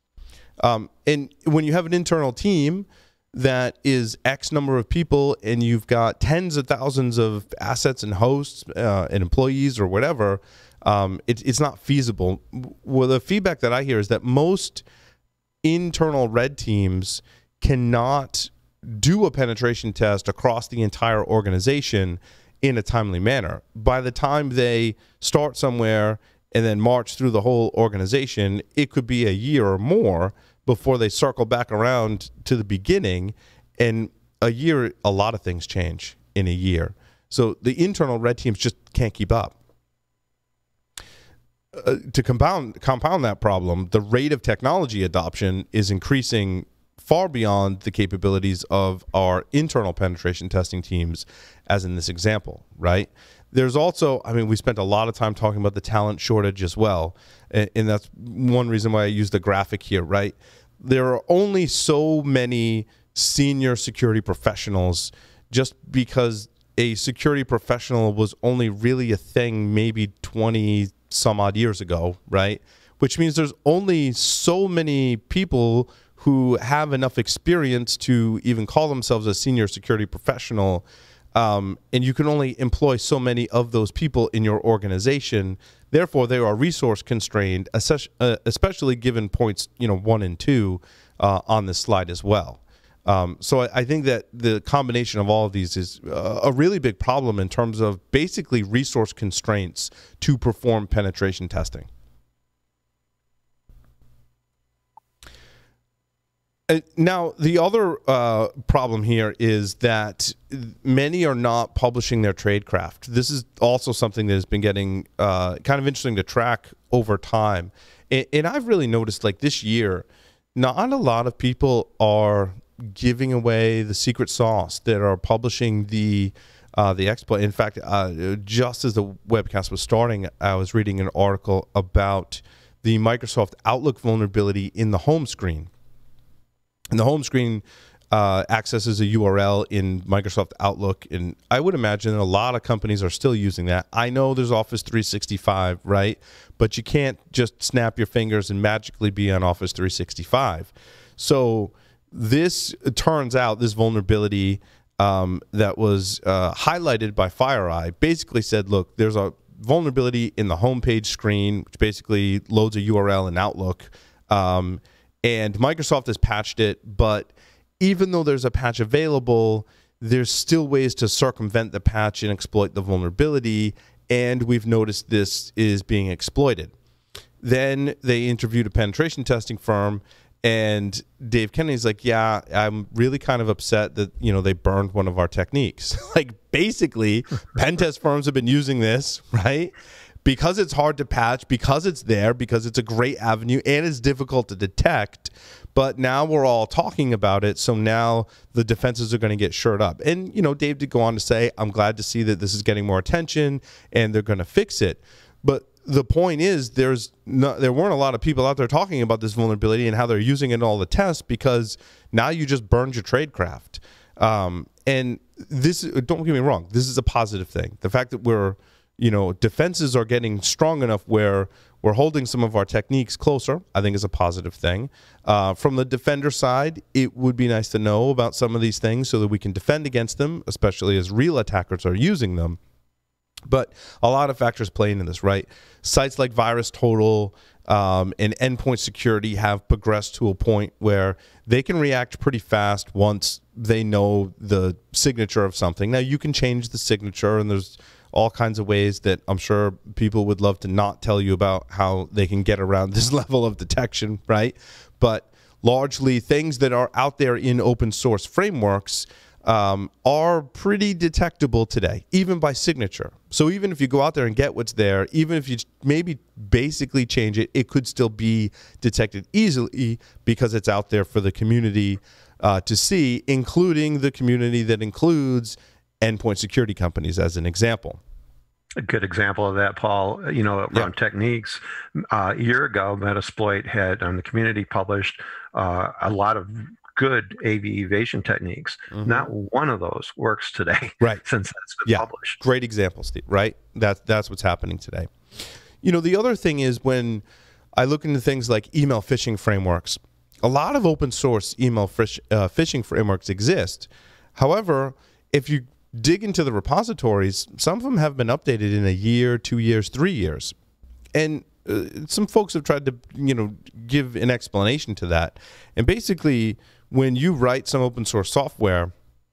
[SPEAKER 1] Um, and when you have an internal team that is X number of people and you've got tens of thousands of assets and hosts uh, and employees or whatever, um, it, it's not feasible. Well, the feedback that I hear is that most internal red teams cannot do a penetration test across the entire organization in a timely manner. By the time they start somewhere and then march through the whole organization, it could be a year or more before they circle back around to the beginning. And a year, a lot of things change in a year. So the internal red teams just can't keep up. Uh, to compound compound that problem, the rate of technology adoption is increasing far beyond the capabilities of our internal penetration testing teams, as in this example, right? There's also, I mean, we spent a lot of time talking about the talent shortage as well, and, and that's one reason why I use the graphic here, right? There are only so many senior security professionals just because a security professional was only really a thing maybe twenty some odd years ago, right? Which means there's only so many people who have enough experience to even call themselves a senior security professional. Um, and you can only employ so many of those people in your organization. Therefore, they are resource constrained, especially given points, you know, one and two uh, on this slide as well. Um, so I, I think that the combination of all of these is uh, a really big problem in terms of basically resource constraints to perform penetration testing. Uh, now, the other uh, problem here is that many are not publishing their tradecraft. This is also something that has been getting uh, kind of interesting to track over time. And, and I've really noticed, like this year, not a lot of people are giving away the secret sauce that are publishing the uh, the exploit. In fact, uh, just as the webcast was starting, I was reading an article about the Microsoft Outlook vulnerability in the home screen. And the home screen uh, accesses a U R L in Microsoft Outlook, and I would imagine a lot of companies are still using that. I know there's Office three sixty-five, right? But you can't just snap your fingers and magically be on Office three sixty-five. So this, it turns out, this vulnerability um, that was uh, highlighted by FireEye basically said, look, there's a vulnerability in the homepage screen, which basically loads a U R L in Outlook. Um, And Microsoft has patched it, but even though there's a patch available, there's still ways to circumvent the patch and exploit the vulnerability, and we've noticed this is being exploited. Then they interviewed a penetration testing firm, and Dave Kennedy's like, yeah, I'm really kind of upset that, you know, they burned one of our techniques. Like, basically, pen test firms have been using this, right? Because it's hard to patch, because it's there, because it's a great avenue, and it's difficult to detect. But now we're all talking about it, so now the defenses are going to get shored up. And, you know, Dave did go on to say, I'm glad to see that this is getting more attention, and they're going to fix it. But the point is, there's no, there weren't a lot of people out there talking about this vulnerability and how they're using it in all the tests, because now you just burned your tradecraft. Um, and this, don't get me wrong, this is a positive thing. The fact that we're you know, defenses are getting strong enough where we're holding some of our techniques closer, I think is a positive thing. Uh, from the defender side, it would be nice to know about some of these things so that we can defend against them, especially as real attackers are using them. But a lot of factors play into this, right? Sites like VirusTotal um, and endpoint security have progressed to a point where they can react pretty fast once they know the signature of something. Now, you can change the signature, and there's all kinds of ways that I'm sure people would love to not tell you about how they can get around this level of detection, right? But largely things that are out there in open source frameworks um, are pretty detectable today, even by signature. So even if you go out there and get what's there, even if you maybe basically change it, it could still be detected easily because it's out there for the community uh, to see, including the community that includes endpoint security companies, as an example.
[SPEAKER 3] A good example of that, Paul, you know, around yeah. techniques. Uh, a year ago, Metasploit had on the community published uh, a lot of good A V evasion techniques. Mm-hmm. Not one of those works today,
[SPEAKER 1] right?
[SPEAKER 3] Since that's been
[SPEAKER 1] yeah.
[SPEAKER 3] published.
[SPEAKER 1] Great example, Steve. Right? That's that's what's happening today. You know, the other thing is when I look into things like email phishing frameworks, a lot of open source email fish, uh, phishing frameworks exist. However, if you dig into the repositories, some of them have been updated in a year, two years, three years. And uh, some folks have tried to, you know, give an explanation to that. And basically, when you write some open source software,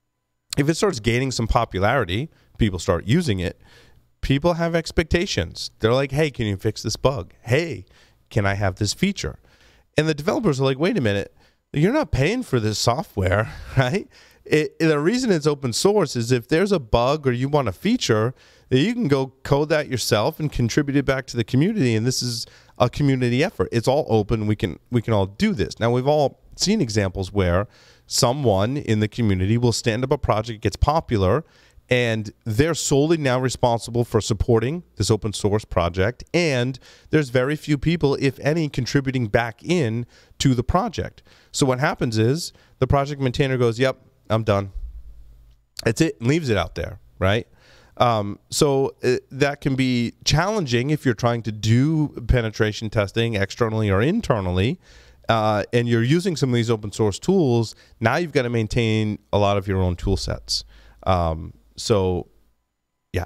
[SPEAKER 1] if it starts gaining some popularity, people start using it, people have expectations. They're like, hey, can you fix this bug? Hey, can I have this feature? And the developers are like, wait a minute, you're not paying for this software, right? It, the reason it's open source is if there's a bug or you want a feature, you can go code that yourself and contribute it back to the community. And this is a community effort. It's all open. We can we can all do this. Now, we've all seen examples where someone in the community will stand up a project, gets popular, and they're solely now responsible for supporting this open source project. And there's very few people, if any, contributing back in to the project. So what happens is the project maintainer goes, yep, I'm done. That's it, and leaves it out there, right? Um, so uh, that can be challenging if you're trying to do penetration testing externally or internally, uh, and you're using some of these open source tools. Now you've got to maintain a lot of your own tool sets. Um, so, yeah.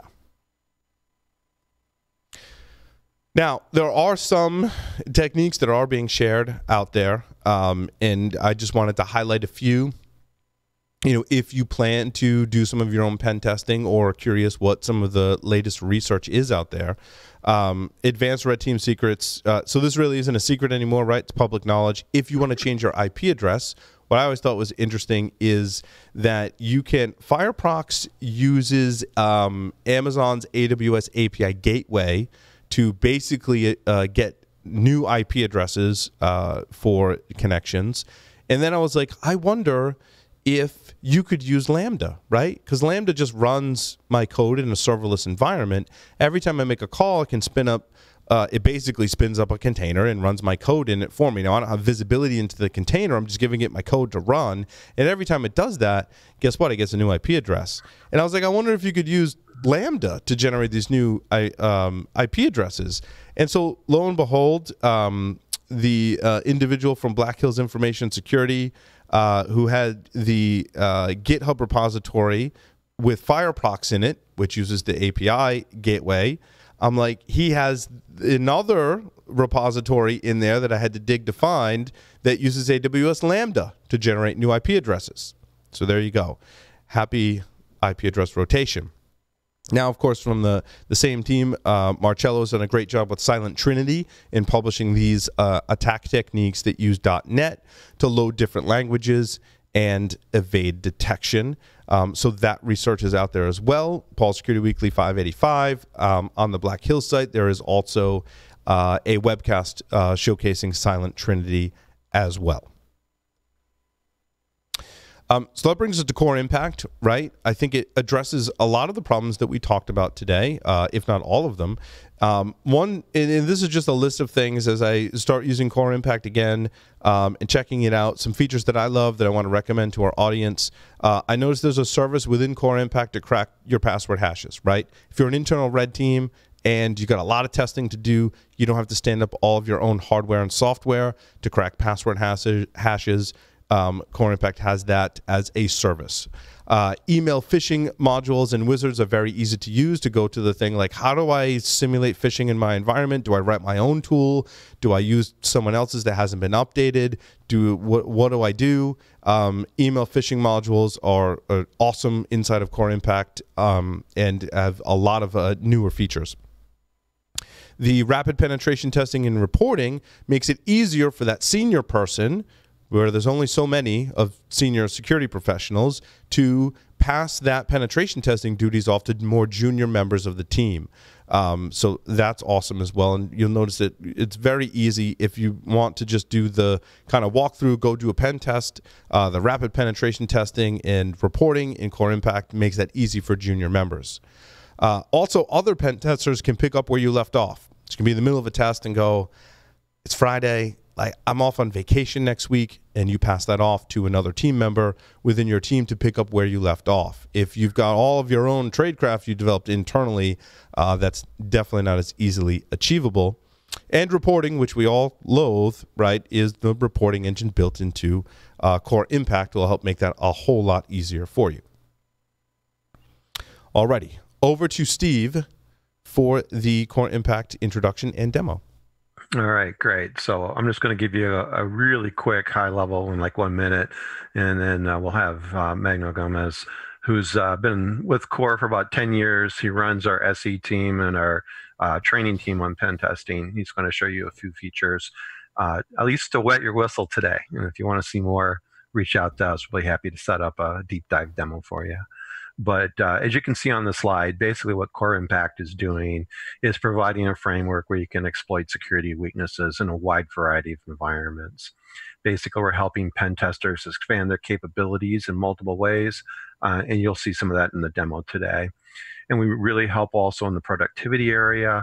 [SPEAKER 1] Now, there are some techniques that are being shared out there, um, and I just wanted to highlight a few. You know, if you plan to do some of your own pen testing or are curious what some of the latest research is out there, um, advanced red team secrets. Uh, so this really isn't a secret anymore, right? It's public knowledge. If you want to change your I P address, what I always thought was interesting is that you can, Fireprox uses um, Amazon's A W S A P I gateway to basically uh, get new I P addresses uh, for connections. And then I was like, I wonder if you could use Lambda, right? Because Lambda just runs my code in a serverless environment. Every time I make a call, it can spin up, uh, it basically spins up a container and runs my code in it for me. Now, I don't have visibility into the container. I'm just giving it my code to run. And every time it does that, guess what? It gets a new I P address. And I was like, I wonder if you could use Lambda to generate these new I, um, I P addresses. And so lo and behold, um, the uh, individual from Black Hills Information Security uh, who had the uh, GitHub repository with Fireprox in it, which uses the A P I gateway, I'm like, he has another repository in there that I had to dig to find that uses A W S Lambda to generate new I P addresses. So there you go. Happy I P address rotation. Now, of course, from the, the same team, uh, Marcello's done a great job with Silent Trinity in publishing these uh, attack techniques that use .NET to load different languages and evade detection. Um, so that research is out there as well. Paul Security Weekly five eighty-five. Um, on the Black Hills site, there is also uh, a webcast uh, showcasing Silent Trinity as well. Um, so that brings us to core impact, right? I think it addresses a lot of the problems that we talked about today, uh, if not all of them. Um, one, and, and this is just a list of things as I start using core impact again um, and checking it out. Some features that I love that I want to recommend to our audience. Uh, I noticed there's a service within core impact to crack your password hashes, right? If you're an internal red team and you've got a lot of testing to do, you don't have to stand up all of your own hardware and software to crack password hashes. Um, Core Impact has that as a service. Uh, email phishing modules and wizards are very easy to use to go to the thing like, how do I simulate phishing in my environment? Do I write my own tool? Do I use someone else's that hasn't been updated? Do what, what do I do? Um, email phishing modules are, are awesome inside of Core Impact um, and have a lot of uh, newer features. The rapid penetration testing and reporting makes it easier for that senior person, where there's only so many of senior security professionals, to pass that penetration testing duties off to more junior members of the team. Um, so that's awesome as well. And you'll notice that it's very easy if you want to just do the kind of walkthrough, go do a pen test. Uh, the rapid penetration testing and reporting in Core Impact makes that easy for junior members. Uh, also, other pen testers can pick up where you left off. You can be in the middle of a test and go, it's Friday, like I'm off on vacation next week, and you pass that off to another team member within your team to pick up where you left off. If you've got all of your own tradecraft you developed internally, uh, that's definitely not as easily achievable. And reporting, which we all loathe, right, is the reporting engine built into uh, Core Impact will help make that a whole lot easier for you. Alrighty, over to Steve for the Core Impact introduction and demo.
[SPEAKER 3] All right, great. So I'm just going to give you a, a really quick high level in like one minute, and then uh, we'll have uh, Magno Gomez, who's uh, been with Core for about ten years. He runs our S E team and our uh, training team on pen testing. He's going to show you a few features, uh, at least to wet your whistle today. And if you want to see more, reach out to us. We'll be happy to set up a deep dive demo for you. But uh, as you can see on the slide, basically what Core Impact is doing is providing a framework where you can exploit security weaknesses in a wide variety of environments. Basically, we're helping pen testers expand their capabilities in multiple ways, uh, and you'll see some of that in the demo today. And we really help also in the productivity area,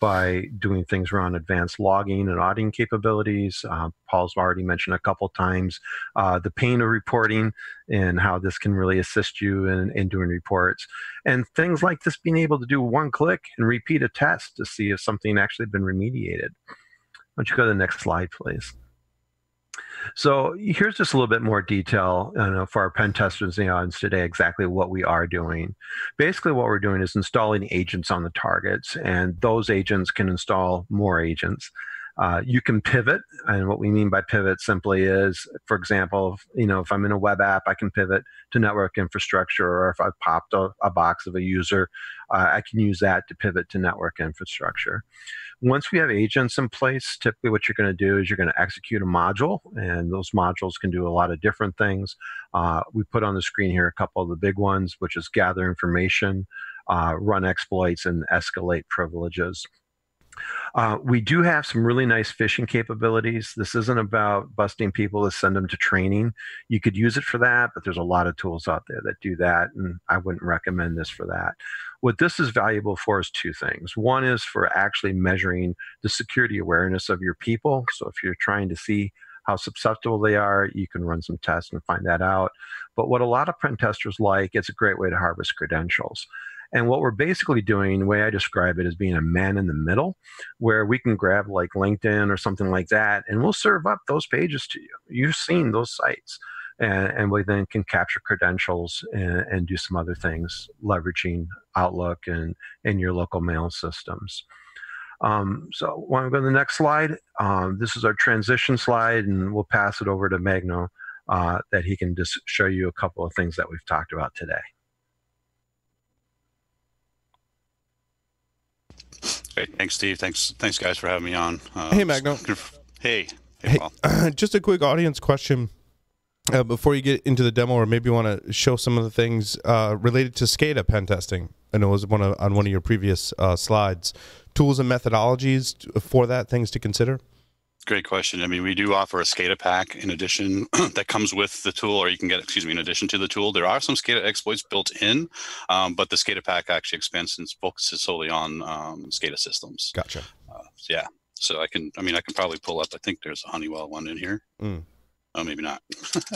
[SPEAKER 3] by doing things around advanced logging and auditing capabilities. Uh, Paul's already mentioned a couple times uh, the pain of reporting and how this can really assist you in, in doing reports. And things like this being able to do one click and repeat a test to see if something actually been remediated. Why don't you go to the next slide, please? So here's just a little bit more detail you know, for our pen testers in the audience today, exactly what we are doing. Basically, what we're doing is installing agents on the targets, and those agents can install more agents. Uh, you can pivot, and what we mean by pivot simply is, for example, if, you know, if I'm in a web app, I can pivot to network infrastructure, or if I've popped a, a box of a user, uh, I can use that to pivot to network infrastructure. Once we have agents in place, typically what you're going to do is you're going to execute a module, and those modules can do a lot of different things. Uh, we put on the screen here a couple of the big ones, which is gather information, uh, run exploits, and escalate privileges. Uh, we do have some really nice phishing capabilities. This isn't about busting people to send them to training. You could use it for that, but there's a lot of tools out there that do that, and I wouldn't recommend this for that. What this is valuable for is two things. One is for actually measuring the security awareness of your people. So if you're trying to see how susceptible they are, you can run some tests and find that out. But what a lot of pen testers like, it's a great way to harvest credentials. And what we're basically doing, the way I describe it, is being a man in the middle, where we can grab like LinkedIn or something like that, and we'll serve up those pages to you. You've seen those sites. And, and we then can capture credentials and, and do some other things, leveraging Outlook and, and your local mail systems. Um, so want to go to the next slide? Um, this is our transition slide, and we'll pass it over to Magno uh, that he can just show you a couple of things that we've talked about today.
[SPEAKER 4] Great. Thanks, Steve. Thanks, thanks, guys, for having me on. Uh,
[SPEAKER 1] hey, Magno.
[SPEAKER 4] Hey. Hey,
[SPEAKER 1] hey
[SPEAKER 4] Paul.
[SPEAKER 1] Uh, just a quick audience question uh, before you get into the demo, or maybe you want to show some of the things uh, related to SCADA pen testing. I know it was one of, on one of your previous uh, slides. Tools and methodologies for that, things to consider?
[SPEAKER 4] Great question. I mean, we do offer a SCADA pack in addition that comes with the tool, or you can get, excuse me, in addition to the tool. There are some SCADA exploits built in, um, but the SCADA pack actually expands and focuses solely on um, SCADA systems.
[SPEAKER 1] Gotcha.
[SPEAKER 4] Uh, yeah. So I can, I mean, I can probably pull up, I think there's a Honeywell one in here. Mm. Oh, maybe not.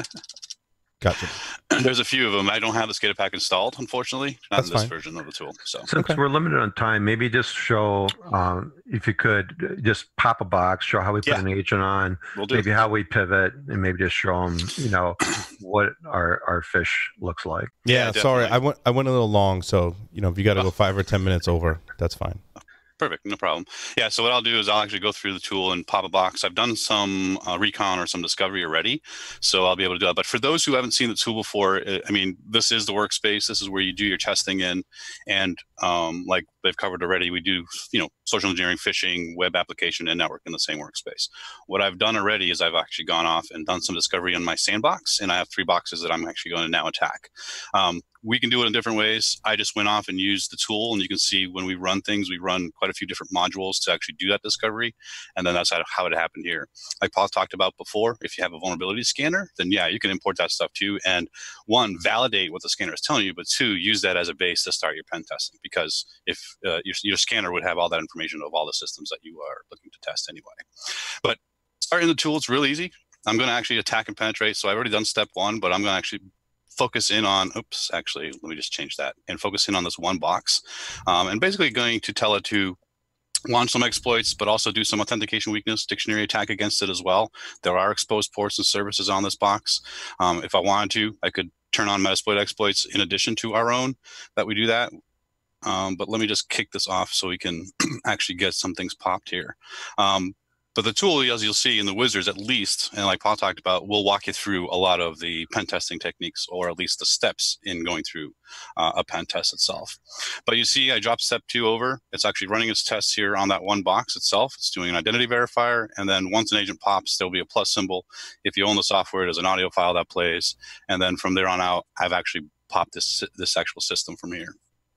[SPEAKER 1] Gotcha.
[SPEAKER 4] There's a few of them. I don't have the SCADA pack installed, unfortunately, not
[SPEAKER 1] That's
[SPEAKER 4] in this
[SPEAKER 1] fine.
[SPEAKER 4] version of the tool. So
[SPEAKER 3] since okay. we're limited on time, maybe just show, um, if you could, just pop a box, show how we put yeah. an agent on, we'll do maybe it. how we pivot, and maybe just show them, you know, what our our fish looks like.
[SPEAKER 1] Yeah,
[SPEAKER 4] yeah
[SPEAKER 1] sorry, I went I went a little long, so you know, if you got to oh. go five or ten minutes over, that's fine.
[SPEAKER 4] Perfect, no problem. Yeah, so what I'll do is I'll actually go through the tool and pop a box. I've done some uh, recon or some discovery already, so I'll be able to do that. But for those who haven't seen the tool before, I mean, this is the workspace. This is where you do your testing in, and um, like they've covered already, we do, you know, social engineering, phishing, web application, and network in the same workspace. What I've done already is I've actually gone off and done some discovery on my sandbox, and I have three boxes that I'm actually going to now attack. Um, we can do it in different ways. I just went off and used the tool, and you can see when we run things, we run quite a few different modules to actually do that discovery, and then that's how it happened here. Like Paul talked about before, if you have a vulnerability scanner, then yeah, you can import that stuff too, and one, validate what the scanner is telling you, but two, use that as a base to start your pen testing, because if uh, your, your scanner would have all that information of all the systems that you are looking to test anyway. But starting the tool, it's real easy. I'm going to actually attack and penetrate, so I've already done step one, but I'm going to actually focus in on, oops, actually, let me just change that, and focus in on this one box. Um, and basically going to tell it to launch some exploits, but also do some authentication weakness, dictionary attack against it as well. There are exposed ports and services on this box. Um, if I wanted to, I could turn on Metasploit exploits in addition to our own, that we do that. Um, but let me just kick this off so we can actually get some things popped here. Um, But the tool, as you'll see in the wizards, at least, and like Paul talked about, will walk you through a lot of the pen testing techniques, or at least the steps in going through uh, a pen test itself. But you see, I dropped step two over. It's actually running its tests here on that one box itself. It's doing an identity verifier, and then once an agent pops, there'll be a plus symbol. If you own the software, there's an audio file that plays, and then from there on out, I've actually popped this this actual system from here.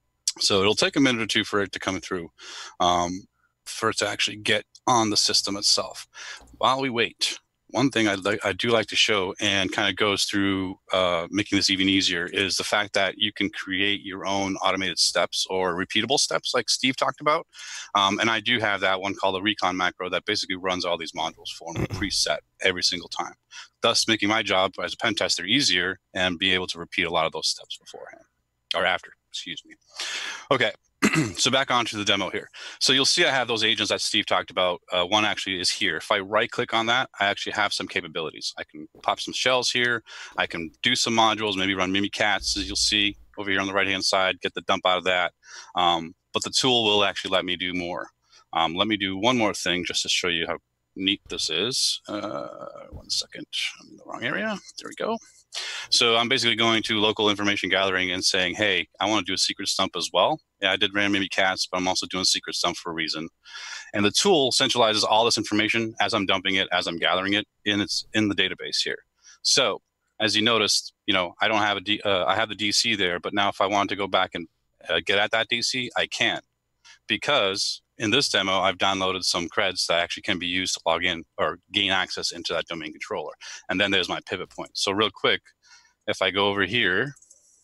[SPEAKER 4] So it'll take a minute or two for it to come through, um, for it to actually get on the system itself. While we wait, one thing I'd like, I do like to show, and kind of goes through uh, making this even easier, is the fact that you can create your own automated steps or repeatable steps like Steve talked about. Um, and I do have that one called the recon macro that basically runs all these modules for me preset every single time, thus making my job as a pen tester easier and be able to repeat a lot of those steps beforehand or after, excuse me. Okay. So back onto the demo here. So you'll see I have those agents that Steve talked about. Uh, one actually is here. If I right click on that, I actually have some capabilities. I can pop some shells here. I can do some modules, maybe run Mimikatz, as you'll see over here on the right hand side, get the dump out of that. Um, but the tool will actually let me do more. Um, let me do one more thing just to show you how neat this is. Uh, one second, I'm in the wrong area. There we go. So I'm basically going to local information gathering and saying, hey, I want to do a secret stump as well. Yeah, I did random Mimikatz, but I'm also doing secret stump for a reason. And the tool centralizes all this information as I'm dumping it, as I'm gathering it, and it's in the database here. So as you noticed, you know, I don't have a D, uh, I have the D C there, but now if I want to go back and uh, get at that D C, I can, because in this demo, I've downloaded some creds that actually can be used to log in or gain access into that domain controller. And then there's my pivot point. So real quick, if I go over here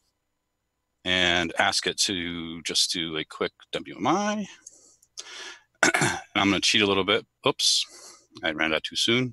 [SPEAKER 4] and ask it to just do a quick W M I, and I'm going to cheat a little bit. Oops, I ran that too soon.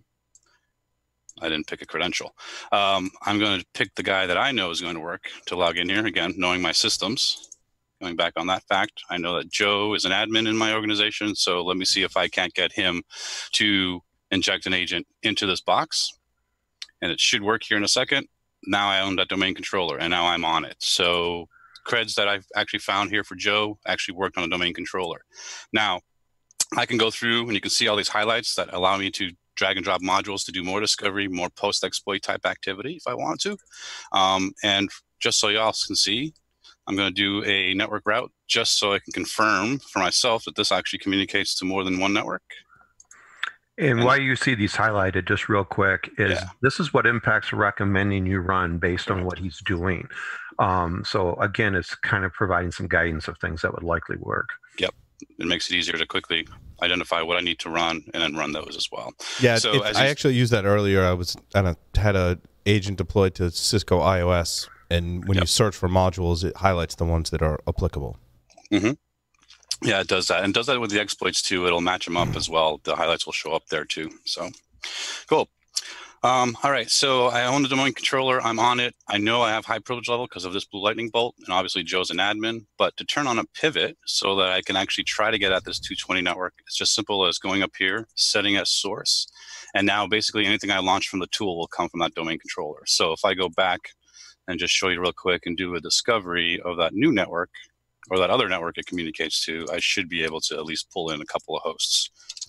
[SPEAKER 4] I didn't pick a credential. Um, I'm going to pick the guy that I know is going to work to log in here. Again, knowing my systems. Going back on that fact, I know that Joe is an admin in my organization, so let me see if I can't get him to inject an agent into this box. And it should work here in a second. Now I own that domain controller, and now I'm on it. So creds that I've actually found here for Joe actually worked on a domain controller. Now, I can go through, and you can see all these highlights that allow me to drag and drop modules to do more discovery, more post-exploit type activity if I want to. Um, and just so y'all can see, I'm going to do a network route just so I can confirm for myself that this actually communicates to more than one network.
[SPEAKER 3] And, and why you see these highlighted, just real quick, is yeah. This is what Impact's recommending you run based on what he's doing. Um, so again, it's kind of providing some guidance of things that would likely work.
[SPEAKER 4] Yep. It makes it easier to quickly identify what I need to run and then run those as well.
[SPEAKER 1] Yeah,
[SPEAKER 4] so
[SPEAKER 1] as I actually used that earlier. I was I had a agent deployed to Cisco iOS. And when yep. you search for modules, it highlights the ones that are applicable.
[SPEAKER 4] Mm-hmm. Yeah, it does that. And does that with the exploits too. It'll match them up mm-hmm. as well. The highlights will show up there too. So cool. Um, all right. So I own the domain controller. I'm on it. I know I have high privilege level because of this blue lightning bolt. And obviously Joe's an admin. But to turn on a pivot so that I can actually try to get at this two twenty network, it's just simple as going up here, setting as source. And now basically anything I launch from the tool will come from that domain controller. So if I go back and just show you real quick and do a discovery of that new network or that other network it communicates to, I should be able to at least pull in a couple of hosts.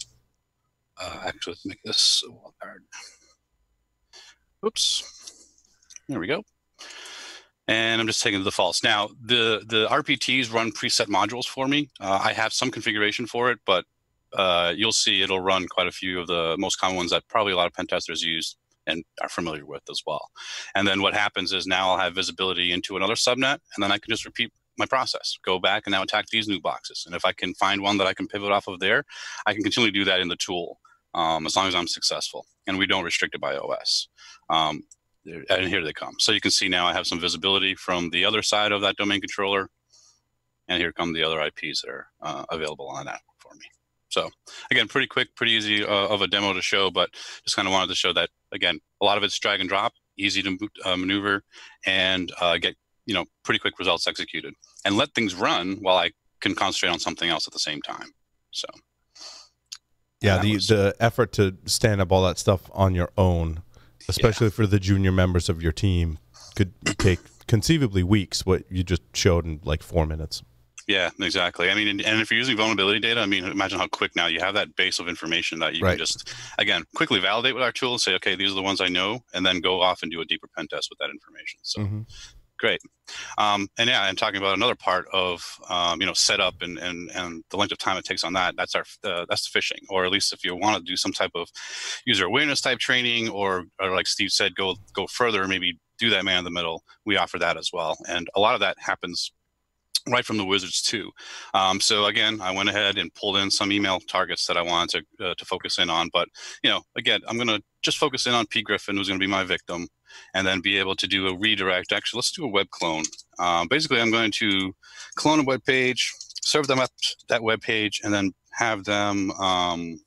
[SPEAKER 4] Uh, actually, let's make this hard. Oops. There we go. And I'm just taking the defaults. Now, the, the R P Ts run preset modules for me. Uh, I have some configuration for it, but uh, you'll see it'll run quite a few of the most common ones that probably a lot of pen testers use and are familiar with as well. And then what happens is now I'll have visibility into another subnet, and then I can just repeat my process, go back and now attack these new boxes. And if I can find one that I can pivot off of there, I can continually do that in the tool um, as long as I'm successful. And we don't restrict it by O S. Um, and here they come. So you can see now I have some visibility from the other side of that domain controller. And here come the other I Ps that are uh, available on that for me. So again, pretty quick, pretty easy uh, of a demo to show, but just kind of wanted to show that, again, a lot of it's drag and drop, easy to uh, maneuver, and uh, get you know pretty quick results executed, and let things run while I can concentrate on something else at the same time. So
[SPEAKER 1] yeah, the was, the effort to stand up all that stuff on your own, especially yeah. for the junior members of your team, could take conceivably weeks. What you just showed in like four minutes.
[SPEAKER 4] Yeah, exactly. I mean, and, and if you're using vulnerability data, I mean, imagine how quick now you have that base of information that you right. can just, again, quickly validate with our tool and say, okay, these are the ones I know, and then go off and do a deeper pen test with that information. So mm-hmm. great. Um, and yeah, I'm talking about another part of, um, you know, setup and, and, and the length of time it takes on that. That's our, uh, that's the phishing, or at least if you want to do some type of user awareness type training, or, or like Steve said, go, go further, maybe do that man in the middle. We offer that as well. And a lot of that happens right from the wizards too. Um, so again, I went ahead and pulled in some email targets that I wanted to, uh, to focus in on. But, you know, again, I'm going to just focus in on P. Griffin, who's going to be my victim, and then be able to do a redirect. Actually, let's do a web clone. Um, basically, I'm going to clone a web page, serve them up that web page, and then have them um,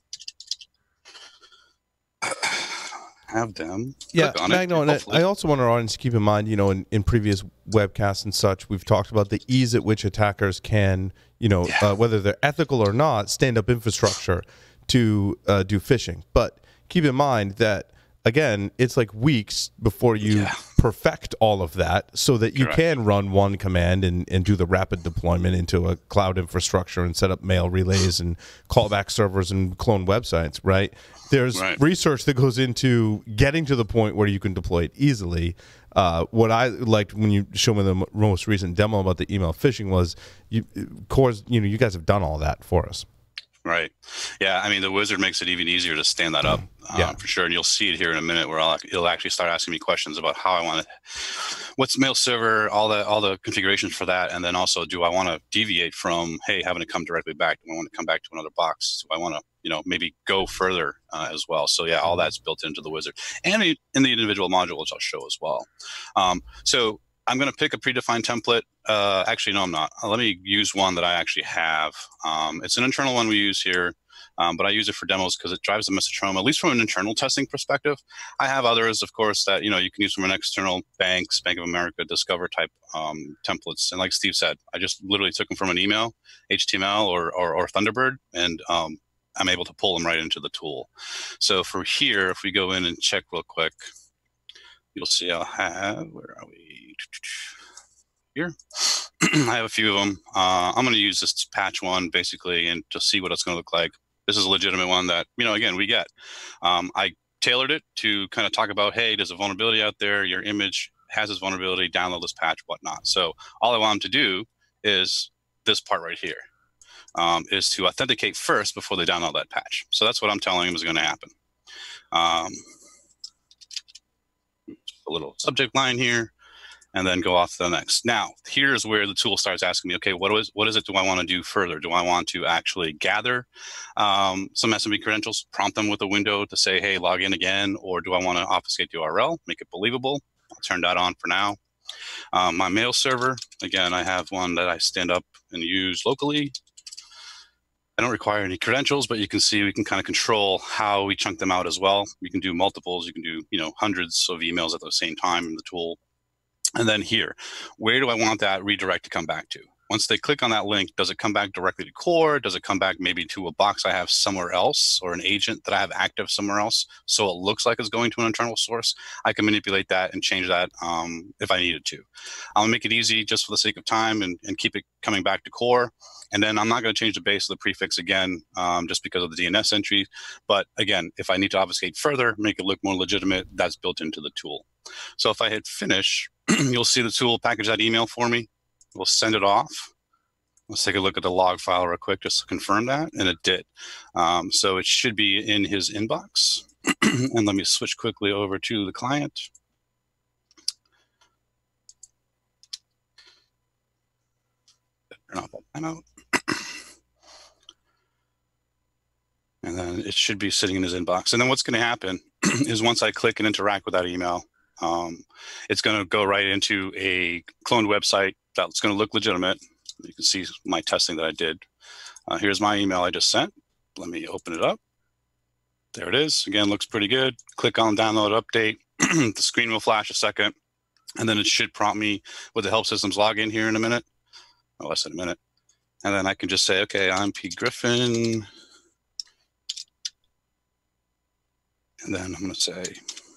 [SPEAKER 4] have them
[SPEAKER 1] yeah,
[SPEAKER 4] click on
[SPEAKER 1] Magno,
[SPEAKER 4] it.
[SPEAKER 1] and I also want our audience to keep in mind, you know, in, in previous webcasts and such, we've talked about the ease at which attackers can, you know, yeah. uh, whether they're ethical or not, stand up infrastructure to uh, do phishing. But keep in mind that, again, it's like weeks before you yeah. perfect all of that so that you Correct. Can run one command and, and do the rapid deployment into a cloud infrastructure and set up mail relays and callback servers and clone websites, right? There's right. research that goes into getting to the point where you can deploy it easily. Uh, what I liked when you showed me the most recent demo about the email phishing was, you, Core's, you know, you guys have done all that for us.
[SPEAKER 4] Right. Yeah. I mean, the wizard makes it even easier to stand that up, yeah. um, for sure. And you'll see it here in a minute where I'll, it'll actually start asking me questions about how I want it, what's mail server, all the all the configurations for that, and then also, do I want to deviate from, hey, having to come directly back? Do I want to come back to another box? Do I want to, you know, maybe go further uh, as well? So yeah, all that's built into the wizard and in the individual module, which I'll show as well. Um, so. I'm going to pick a predefined template. Uh, actually, no, I'm not. Uh, let me use one that I actually have. Um, it's an internal one we use here, um, but I use it for demos because it drives the message home, at least from an internal testing perspective. I have others, of course, that you know you can use from an external banks, Bank of America, Discover type um, templates. And like Steve said, I just literally took them from an email, H T M L or, or, or Thunderbird, and um, I'm able to pull them right into the tool. So for here, if we go in and check real quick, you'll see I'll have, where are we? Here. I have a few of them. Uh, I'm going to use this patch one basically and to see what it's going to look like. This is a legitimate one that, you know, again, we get. Um, I tailored it to kind of talk about, hey, there's a vulnerability out there. Your image has this vulnerability. Download this patch, whatnot. So all I want them to do is this part right here, um, is to authenticate first before they download that patch. So that's what I'm telling them is going to happen. Um, a little subject line here. And then go off to the next. Now, here's where the tool starts asking me, okay, what is what is it do I want to do further? Do I want to actually gather um, some S M B credentials, prompt them with a window to say, hey, log in again, or do I want to obfuscate the U R L, make it believable? I'll turn that on for now. Um, my mail server, again, I have one that I stand up and use locally. I don't require any credentials, but you can see we can kind of control how we chunk them out as well. You can do multiples. You can do, you know, hundreds of emails at the same time in the tool. And then here, where do I want that redirect to come back to? Once they click on that link, does it come back directly to Core? Does it come back maybe to a box I have somewhere else or an agent that I have active somewhere else so it looks like it's going to an internal source? I can manipulate that and change that um, if I needed to. I'll make it easy just for the sake of time and, and keep it coming back to Core. And then I'm not going to change the base of the prefix again um, just because of the D N S entry. But again, if I need to obfuscate further, make it look more legitimate, that's built into the tool. So if I hit finish, you'll see the tool package that email for me. We'll send it off. Let's take a look at the log file real quick just to confirm that, and it did. Um, so it should be in his inbox. And let me switch quickly over to the client. Turn off that timeout. And then it should be sitting in his inbox. And then what's going to happen is once I click and interact with that email, um, it's going to go right into a cloned website that's going to look legitimate. You can see my testing that I did. Uh, here's my email I just sent. Let me open it up. There it is. Again, looks pretty good. Click on download update. The screen will flash a second. And then it should prompt me with the HelpSystems login here in a minute. Oh, less than a minute. And then I can just say, okay, I'm P. Griffin. And then I'm going to say,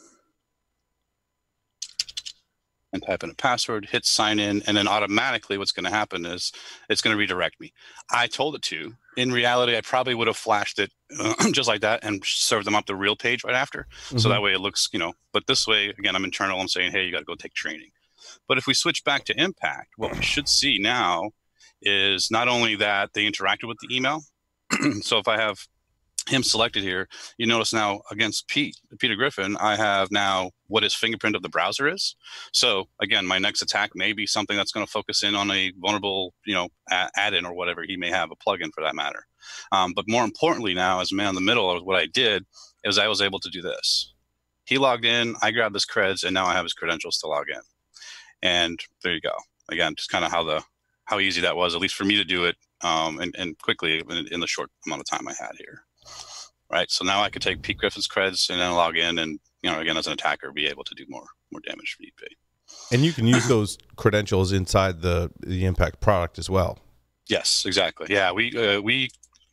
[SPEAKER 4] and type in a password, hit sign in, and then automatically what's going to happen is it's going to redirect me. I told it to. In reality, I probably would have flashed it uh, just like that and served them up the real page right after. Mm-hmm. So that way it looks, you know, but this way, again, I'm internal. I'm saying, hey, you got to go take training. But if we switch back to Impact, what we should see now is not only that they interacted with the email. So if I have him selected here, you notice now against Pete, Peter Griffin, I have now what his fingerprint of the browser is. So again, my next attack may be something that's going to focus in on a vulnerable, you know, add-in or whatever he may have, a plugin for that matter. Um, but more importantly now, as man in the middle, what I did is I was able to do this. He logged in, I grabbed his creds, and now I have his credentials to log in. And there you go. Again, just kind of how the how easy that was, at least for me to do it, um, and, and quickly in, in the short amount of time I had here. Right, so now I could take Pete Griffin's creds and then log in, and you know, again, as an attacker, be able to do more more damage if need be.
[SPEAKER 1] And you can use those credentials inside the the Impact product as well.
[SPEAKER 4] Yes, exactly. Yeah, we uh, we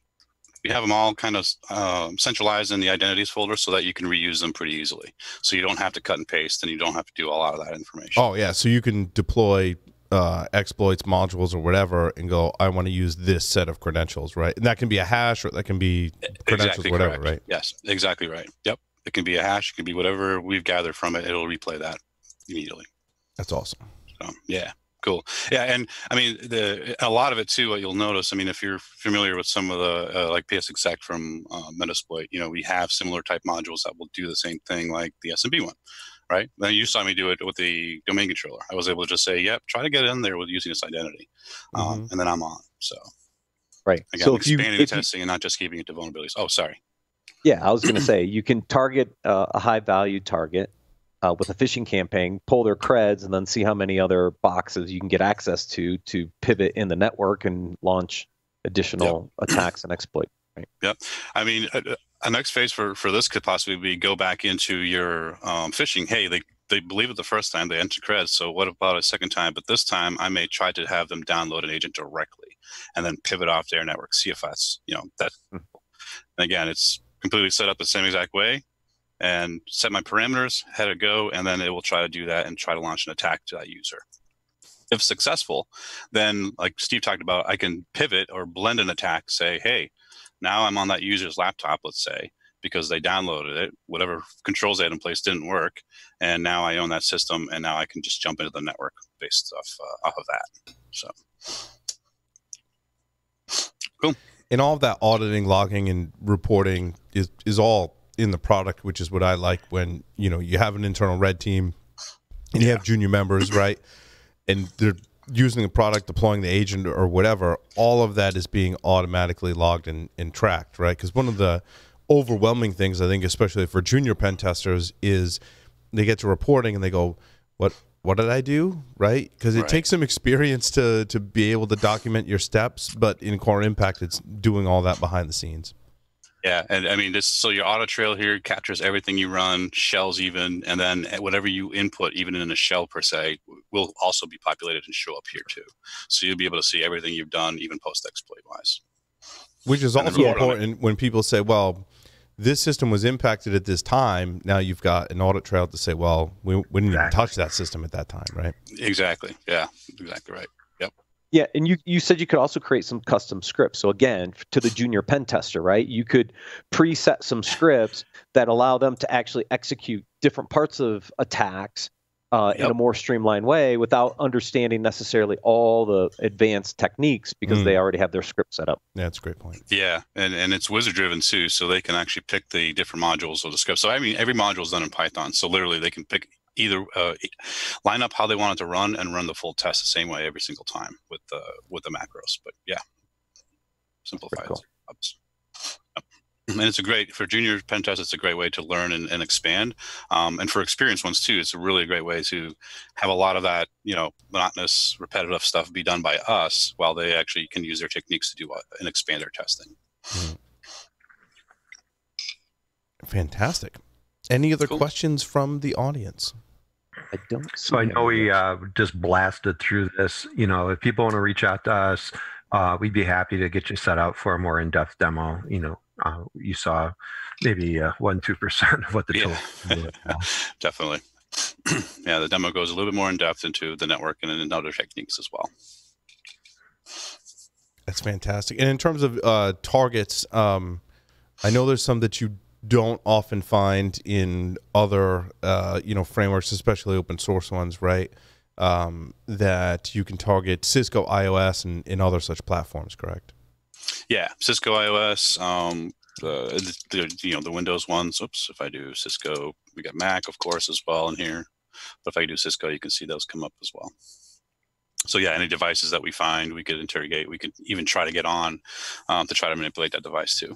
[SPEAKER 4] we have them all kind of uh, centralized in the identities folder so that you can reuse them pretty easily. So you don't have to cut and paste, and you don't have to do a lot of that information.
[SPEAKER 1] Oh yeah, so you can deploy uh, exploits, modules, or whatever, and go, I want to use this set of credentials, right? And that can be a hash, or that can be credentials,
[SPEAKER 4] exactly
[SPEAKER 1] whatever,
[SPEAKER 4] correct.
[SPEAKER 1] right?
[SPEAKER 4] Yes, exactly right. Yep, it can be a hash, it can be whatever we've gathered from it. It'll replay that immediately.
[SPEAKER 1] That's awesome.
[SPEAKER 4] So, yeah, cool. Yeah, and I mean, the a lot of it too. What you'll notice, I mean, if you're familiar with some of the uh, like P S exec from uh, Metasploit, you know, we have similar type modules that will do the same thing, like the S M B one. Right. Then you saw me do it with the domain controller. I was able to just say, "Yep, try to get in there with using this identity,"
[SPEAKER 1] Mm-hmm.
[SPEAKER 4] um, and then I'm on. So,
[SPEAKER 2] right.
[SPEAKER 4] Again,
[SPEAKER 2] so if
[SPEAKER 4] expanding
[SPEAKER 2] you,
[SPEAKER 4] the
[SPEAKER 2] if
[SPEAKER 4] testing
[SPEAKER 2] you,
[SPEAKER 4] and not just keeping it to vulnerabilities. Oh, sorry.
[SPEAKER 2] Yeah, I was going to say you can target uh, a high value target uh, with a phishing campaign, pull their creds, and then see how many other boxes you can get access to to pivot in the network and launch additional yep. attacks and exploits. Right.
[SPEAKER 4] Yep. I mean. Uh, A next phase for, for this could possibly be go back into your um, phishing. Hey, they, they believe it the first time, they enter creds. So what about a second time? But this time I may try to have them download an agent directly and then pivot off their network, see if that's, you know, that. And again, it's completely set up the same exact way and set my parameters, head it go, and then it will try to do that and try to launch an attack to that user. If successful, then like Steve talked about, I can pivot or blend an attack, say, hey, now I'm on that user's laptop, let's say, because they downloaded it, whatever controls they had in place didn't work, and now I own that system, and now I can just jump into the network based off, uh, off of that. So, cool.
[SPEAKER 1] And all of that auditing, logging, and reporting is, is all in the product, which is what I like when, you know, you have an internal red team, and you
[SPEAKER 4] yeah.
[SPEAKER 1] have junior members, right? And they're using the product, deploying the agent or whatever, all of that is being automatically logged and, and tracked, right? Because one of the overwhelming things, I think, especially for junior pen testers, is they get to reporting and they go, what what did I do, right? Because it
[SPEAKER 4] right. takes
[SPEAKER 1] some experience to, to be able to document your steps, but in Core Impact, it's doing all that behind the scenes.
[SPEAKER 4] Yeah, and I mean, this so your audit trail here captures everything you run, shells even, and then whatever you input, even in a shell per se, will also be populated and show up here too. So you'll be able to see everything you've done, even post-exploit wise.
[SPEAKER 1] Which is also important when people say, well, this system was impacted at this time. Now you've got an audit trail to say, well, we, we didn't even touch that system at that time, right?
[SPEAKER 4] Exactly. Yeah, exactly right. Yep.
[SPEAKER 2] Yeah, and you, you said you could also create some custom scripts. So again, to the junior pen tester, right? You could preset some scripts that allow them to actually execute different parts of attacks uh, yep. in a more streamlined way without understanding necessarily all the advanced techniques because mm. they already have their script set up.
[SPEAKER 1] Yeah, that's a great point.
[SPEAKER 4] Yeah, and, and it's wizard driven too, so they can actually pick the different modules of the script. So I mean, every module is done in Python, so literally they can pick either uh, line up how they want it to run and run the full test the same way every single time with the with the macros. But yeah, simplified. Cool. And it's a great for junior pen test. It's a great way to learn and, and expand. Um, and for experienced ones too, it's a really great way to have a lot of that, you know, monotonous, repetitive stuff be done by us while they actually can use their techniques to do uh, and expand their testing.
[SPEAKER 1] Mm. Fantastic. Any other cool. questions from the audience?
[SPEAKER 2] I don't.
[SPEAKER 3] So I know we uh, just blasted through this. You know, if people want to reach out to us, uh, we'd be happy to get you set up for a more in-depth demo. You know, uh, you saw maybe uh, one, two percent of what the tool.
[SPEAKER 4] Yeah. Definitely. Yeah, the demo goes a little bit more in depth into the network and in other techniques as well.
[SPEAKER 1] That's fantastic. And in terms of uh, targets, um, I know there's some that you don't often find in other, uh, you know, frameworks, especially open source ones, right? Um, that you can target Cisco iOS and, and other such platforms, correct?
[SPEAKER 4] Yeah, Cisco iOS, um, the, the you know the Windows ones. Oops, if I do Cisco, we got Mac, of course, as well in here. But if I do Cisco, you can see those come up as well. So yeah, any devices that we find, we could interrogate. We could even try to get on um, to try to manipulate that device too.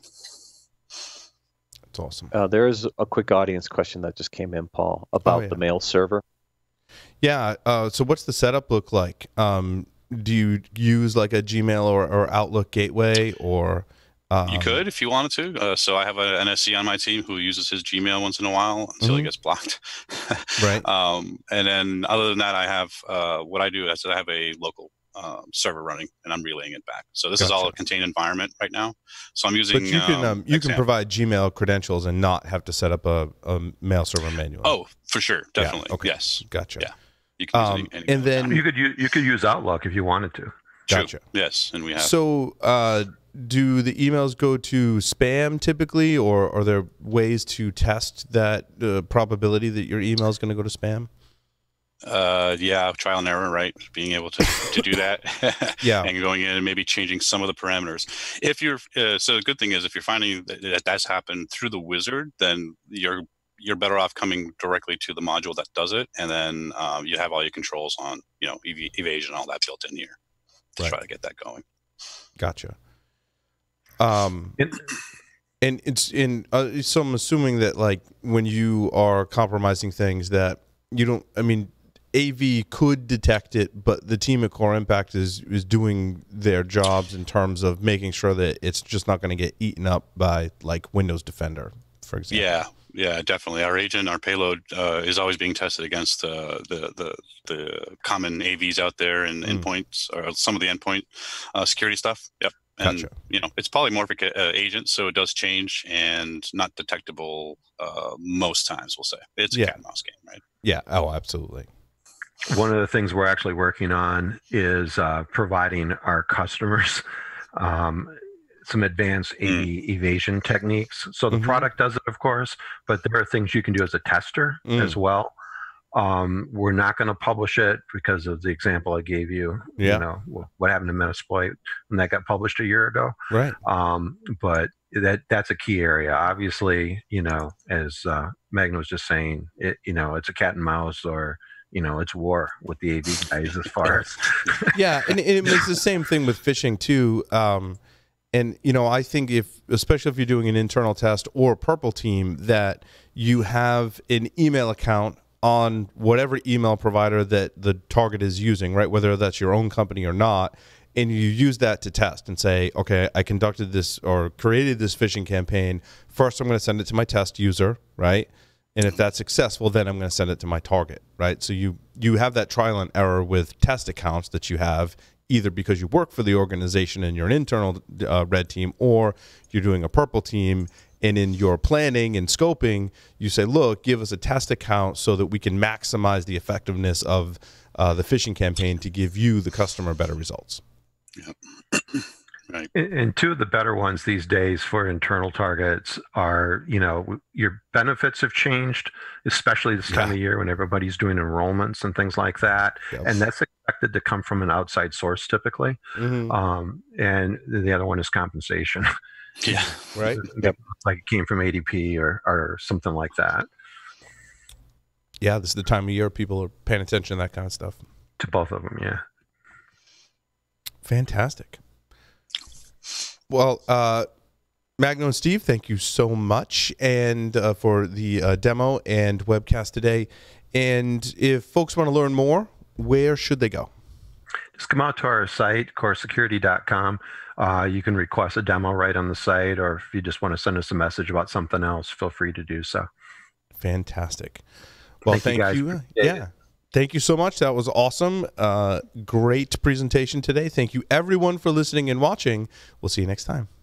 [SPEAKER 1] That's awesome.
[SPEAKER 2] Uh, there is a quick audience question that just came in, Paul, about oh, yeah. the mail server.
[SPEAKER 1] Yeah. Uh, so what's the setup look like? Um, do you use like a Gmail or, or Outlook gateway, or? Um,
[SPEAKER 4] you could if you wanted to. Uh, so I have a, an S C on my team who uses his Gmail once in a while until mm-hmm. he gets blocked.
[SPEAKER 1] Right.
[SPEAKER 4] Um, and then other than that, I have uh, what I do is I have a local um, server running, and I'm relaying it back. So this gotcha. is all a contained environment right now. So I'm using.
[SPEAKER 1] But you can um, um, you can provide Gmail credentials and not have to set up a, a mail server manually.
[SPEAKER 4] Oh, for sure, definitely.
[SPEAKER 1] Yeah, okay.
[SPEAKER 4] Yes.
[SPEAKER 1] Gotcha.
[SPEAKER 4] Yeah. You can use
[SPEAKER 1] um,
[SPEAKER 4] any, any
[SPEAKER 1] and then
[SPEAKER 3] you could use, you could use Outlook if you wanted to.
[SPEAKER 1] Gotcha.
[SPEAKER 4] True. Yes, and we have.
[SPEAKER 1] So. Uh, Do the emails go to spam typically, or are there ways to test that uh, probability that your email is going to go to spam?
[SPEAKER 4] Uh, yeah, trial and error, right? Being able to, to do that.
[SPEAKER 1] Yeah.
[SPEAKER 4] And going in and maybe changing some of the parameters. If you're, uh, so the good thing is if you're finding that, that that's happened through the wizard, then you're you're better off coming directly to the module that does it, and then um, you have all your controls on, you know, ev evasion, all that built in here to right. try to get that going.
[SPEAKER 1] Gotcha. Um, and it's in, uh, so I'm assuming that like when you are compromising things that you don't, I mean, A V could detect it, but the team at Core Impact is, is doing their jobs in terms of making sure that it's just not going to get eaten up by like Windows Defender, for example.
[SPEAKER 4] Yeah. Yeah, definitely. Our agent, our payload uh, is always being tested against uh, the, the, the common A Vs out there and mm. endpoints, or some of the endpoint uh, security stuff. Yep. And,
[SPEAKER 1] gotcha.
[SPEAKER 4] you know, it's polymorphic uh, agent, so it does change and not detectable uh, most times, we'll say. It's a
[SPEAKER 1] yeah.
[SPEAKER 4] cat and mouse game, right?
[SPEAKER 1] Yeah. Oh, absolutely.
[SPEAKER 3] One of the things we're actually working on is uh, providing our customers um, some advanced A V mm. evasion techniques. So the mm-hmm. product does it, of course, but there are things you can do as a tester mm. as well. Um, we're not going to publish it because of the example I gave you.
[SPEAKER 1] Yeah.
[SPEAKER 3] You know, what happened to Metasploit when that got published a year ago.
[SPEAKER 1] Right.
[SPEAKER 3] Um, but that that's a key area. Obviously, you know, as uh, Magna was just saying, it, you know, it's a cat and mouse, or you know, it's war with the A V guys as far as.
[SPEAKER 1] Yeah, and it makes the same thing with phishing too. Um, And, you know, I think if, especially if you're doing an internal test or a purple team, that you have an email account on whatever email provider that the target is using, right? Whether that's your own company or not. And you use that to test and say, okay, I conducted this or created this phishing campaign. First, I'm going to send it to my test user, right? And if that's successful, then I'm going to send it to my target, right? So you, you have that trial and error with test accounts that you have, either because you work for the organization and you're an internal uh, red team, or you're doing a purple team, and in your planning and scoping, you say, look, give us a test account so that we can maximize the effectiveness of uh, the phishing campaign to give you, the customer, better results.
[SPEAKER 4] Yep. Right.
[SPEAKER 3] And two of the better ones these days for internal targets are, you know, your benefits have changed, especially this time yeah. of year when everybody's doing enrollments and things like that. Yep. And that's expected to come from an outside source typically. Mm-hmm. Um, and the other one is compensation.
[SPEAKER 4] Yeah,
[SPEAKER 1] right.
[SPEAKER 3] Yep. Like it came from A D P or, or something like that.
[SPEAKER 1] Yeah, this is the time of year people are paying attention to that kind of stuff.
[SPEAKER 3] To both of them, yeah.
[SPEAKER 1] Fantastic. Well, uh, Magno and Steve, thank you so much and uh, for the uh, demo and webcast today. And if folks want to learn more, where should they go?
[SPEAKER 3] Just come out to our site, core security dot com. Uh, you can request a demo right on the site, or if you just want to send us a message about something else, feel free to do so.
[SPEAKER 1] Fantastic. Well, thank,
[SPEAKER 3] thank you.
[SPEAKER 1] you. Yeah. Thank you so much. That was awesome. Uh, great presentation today. Thank you, everyone, for listening and watching. We'll see you next time.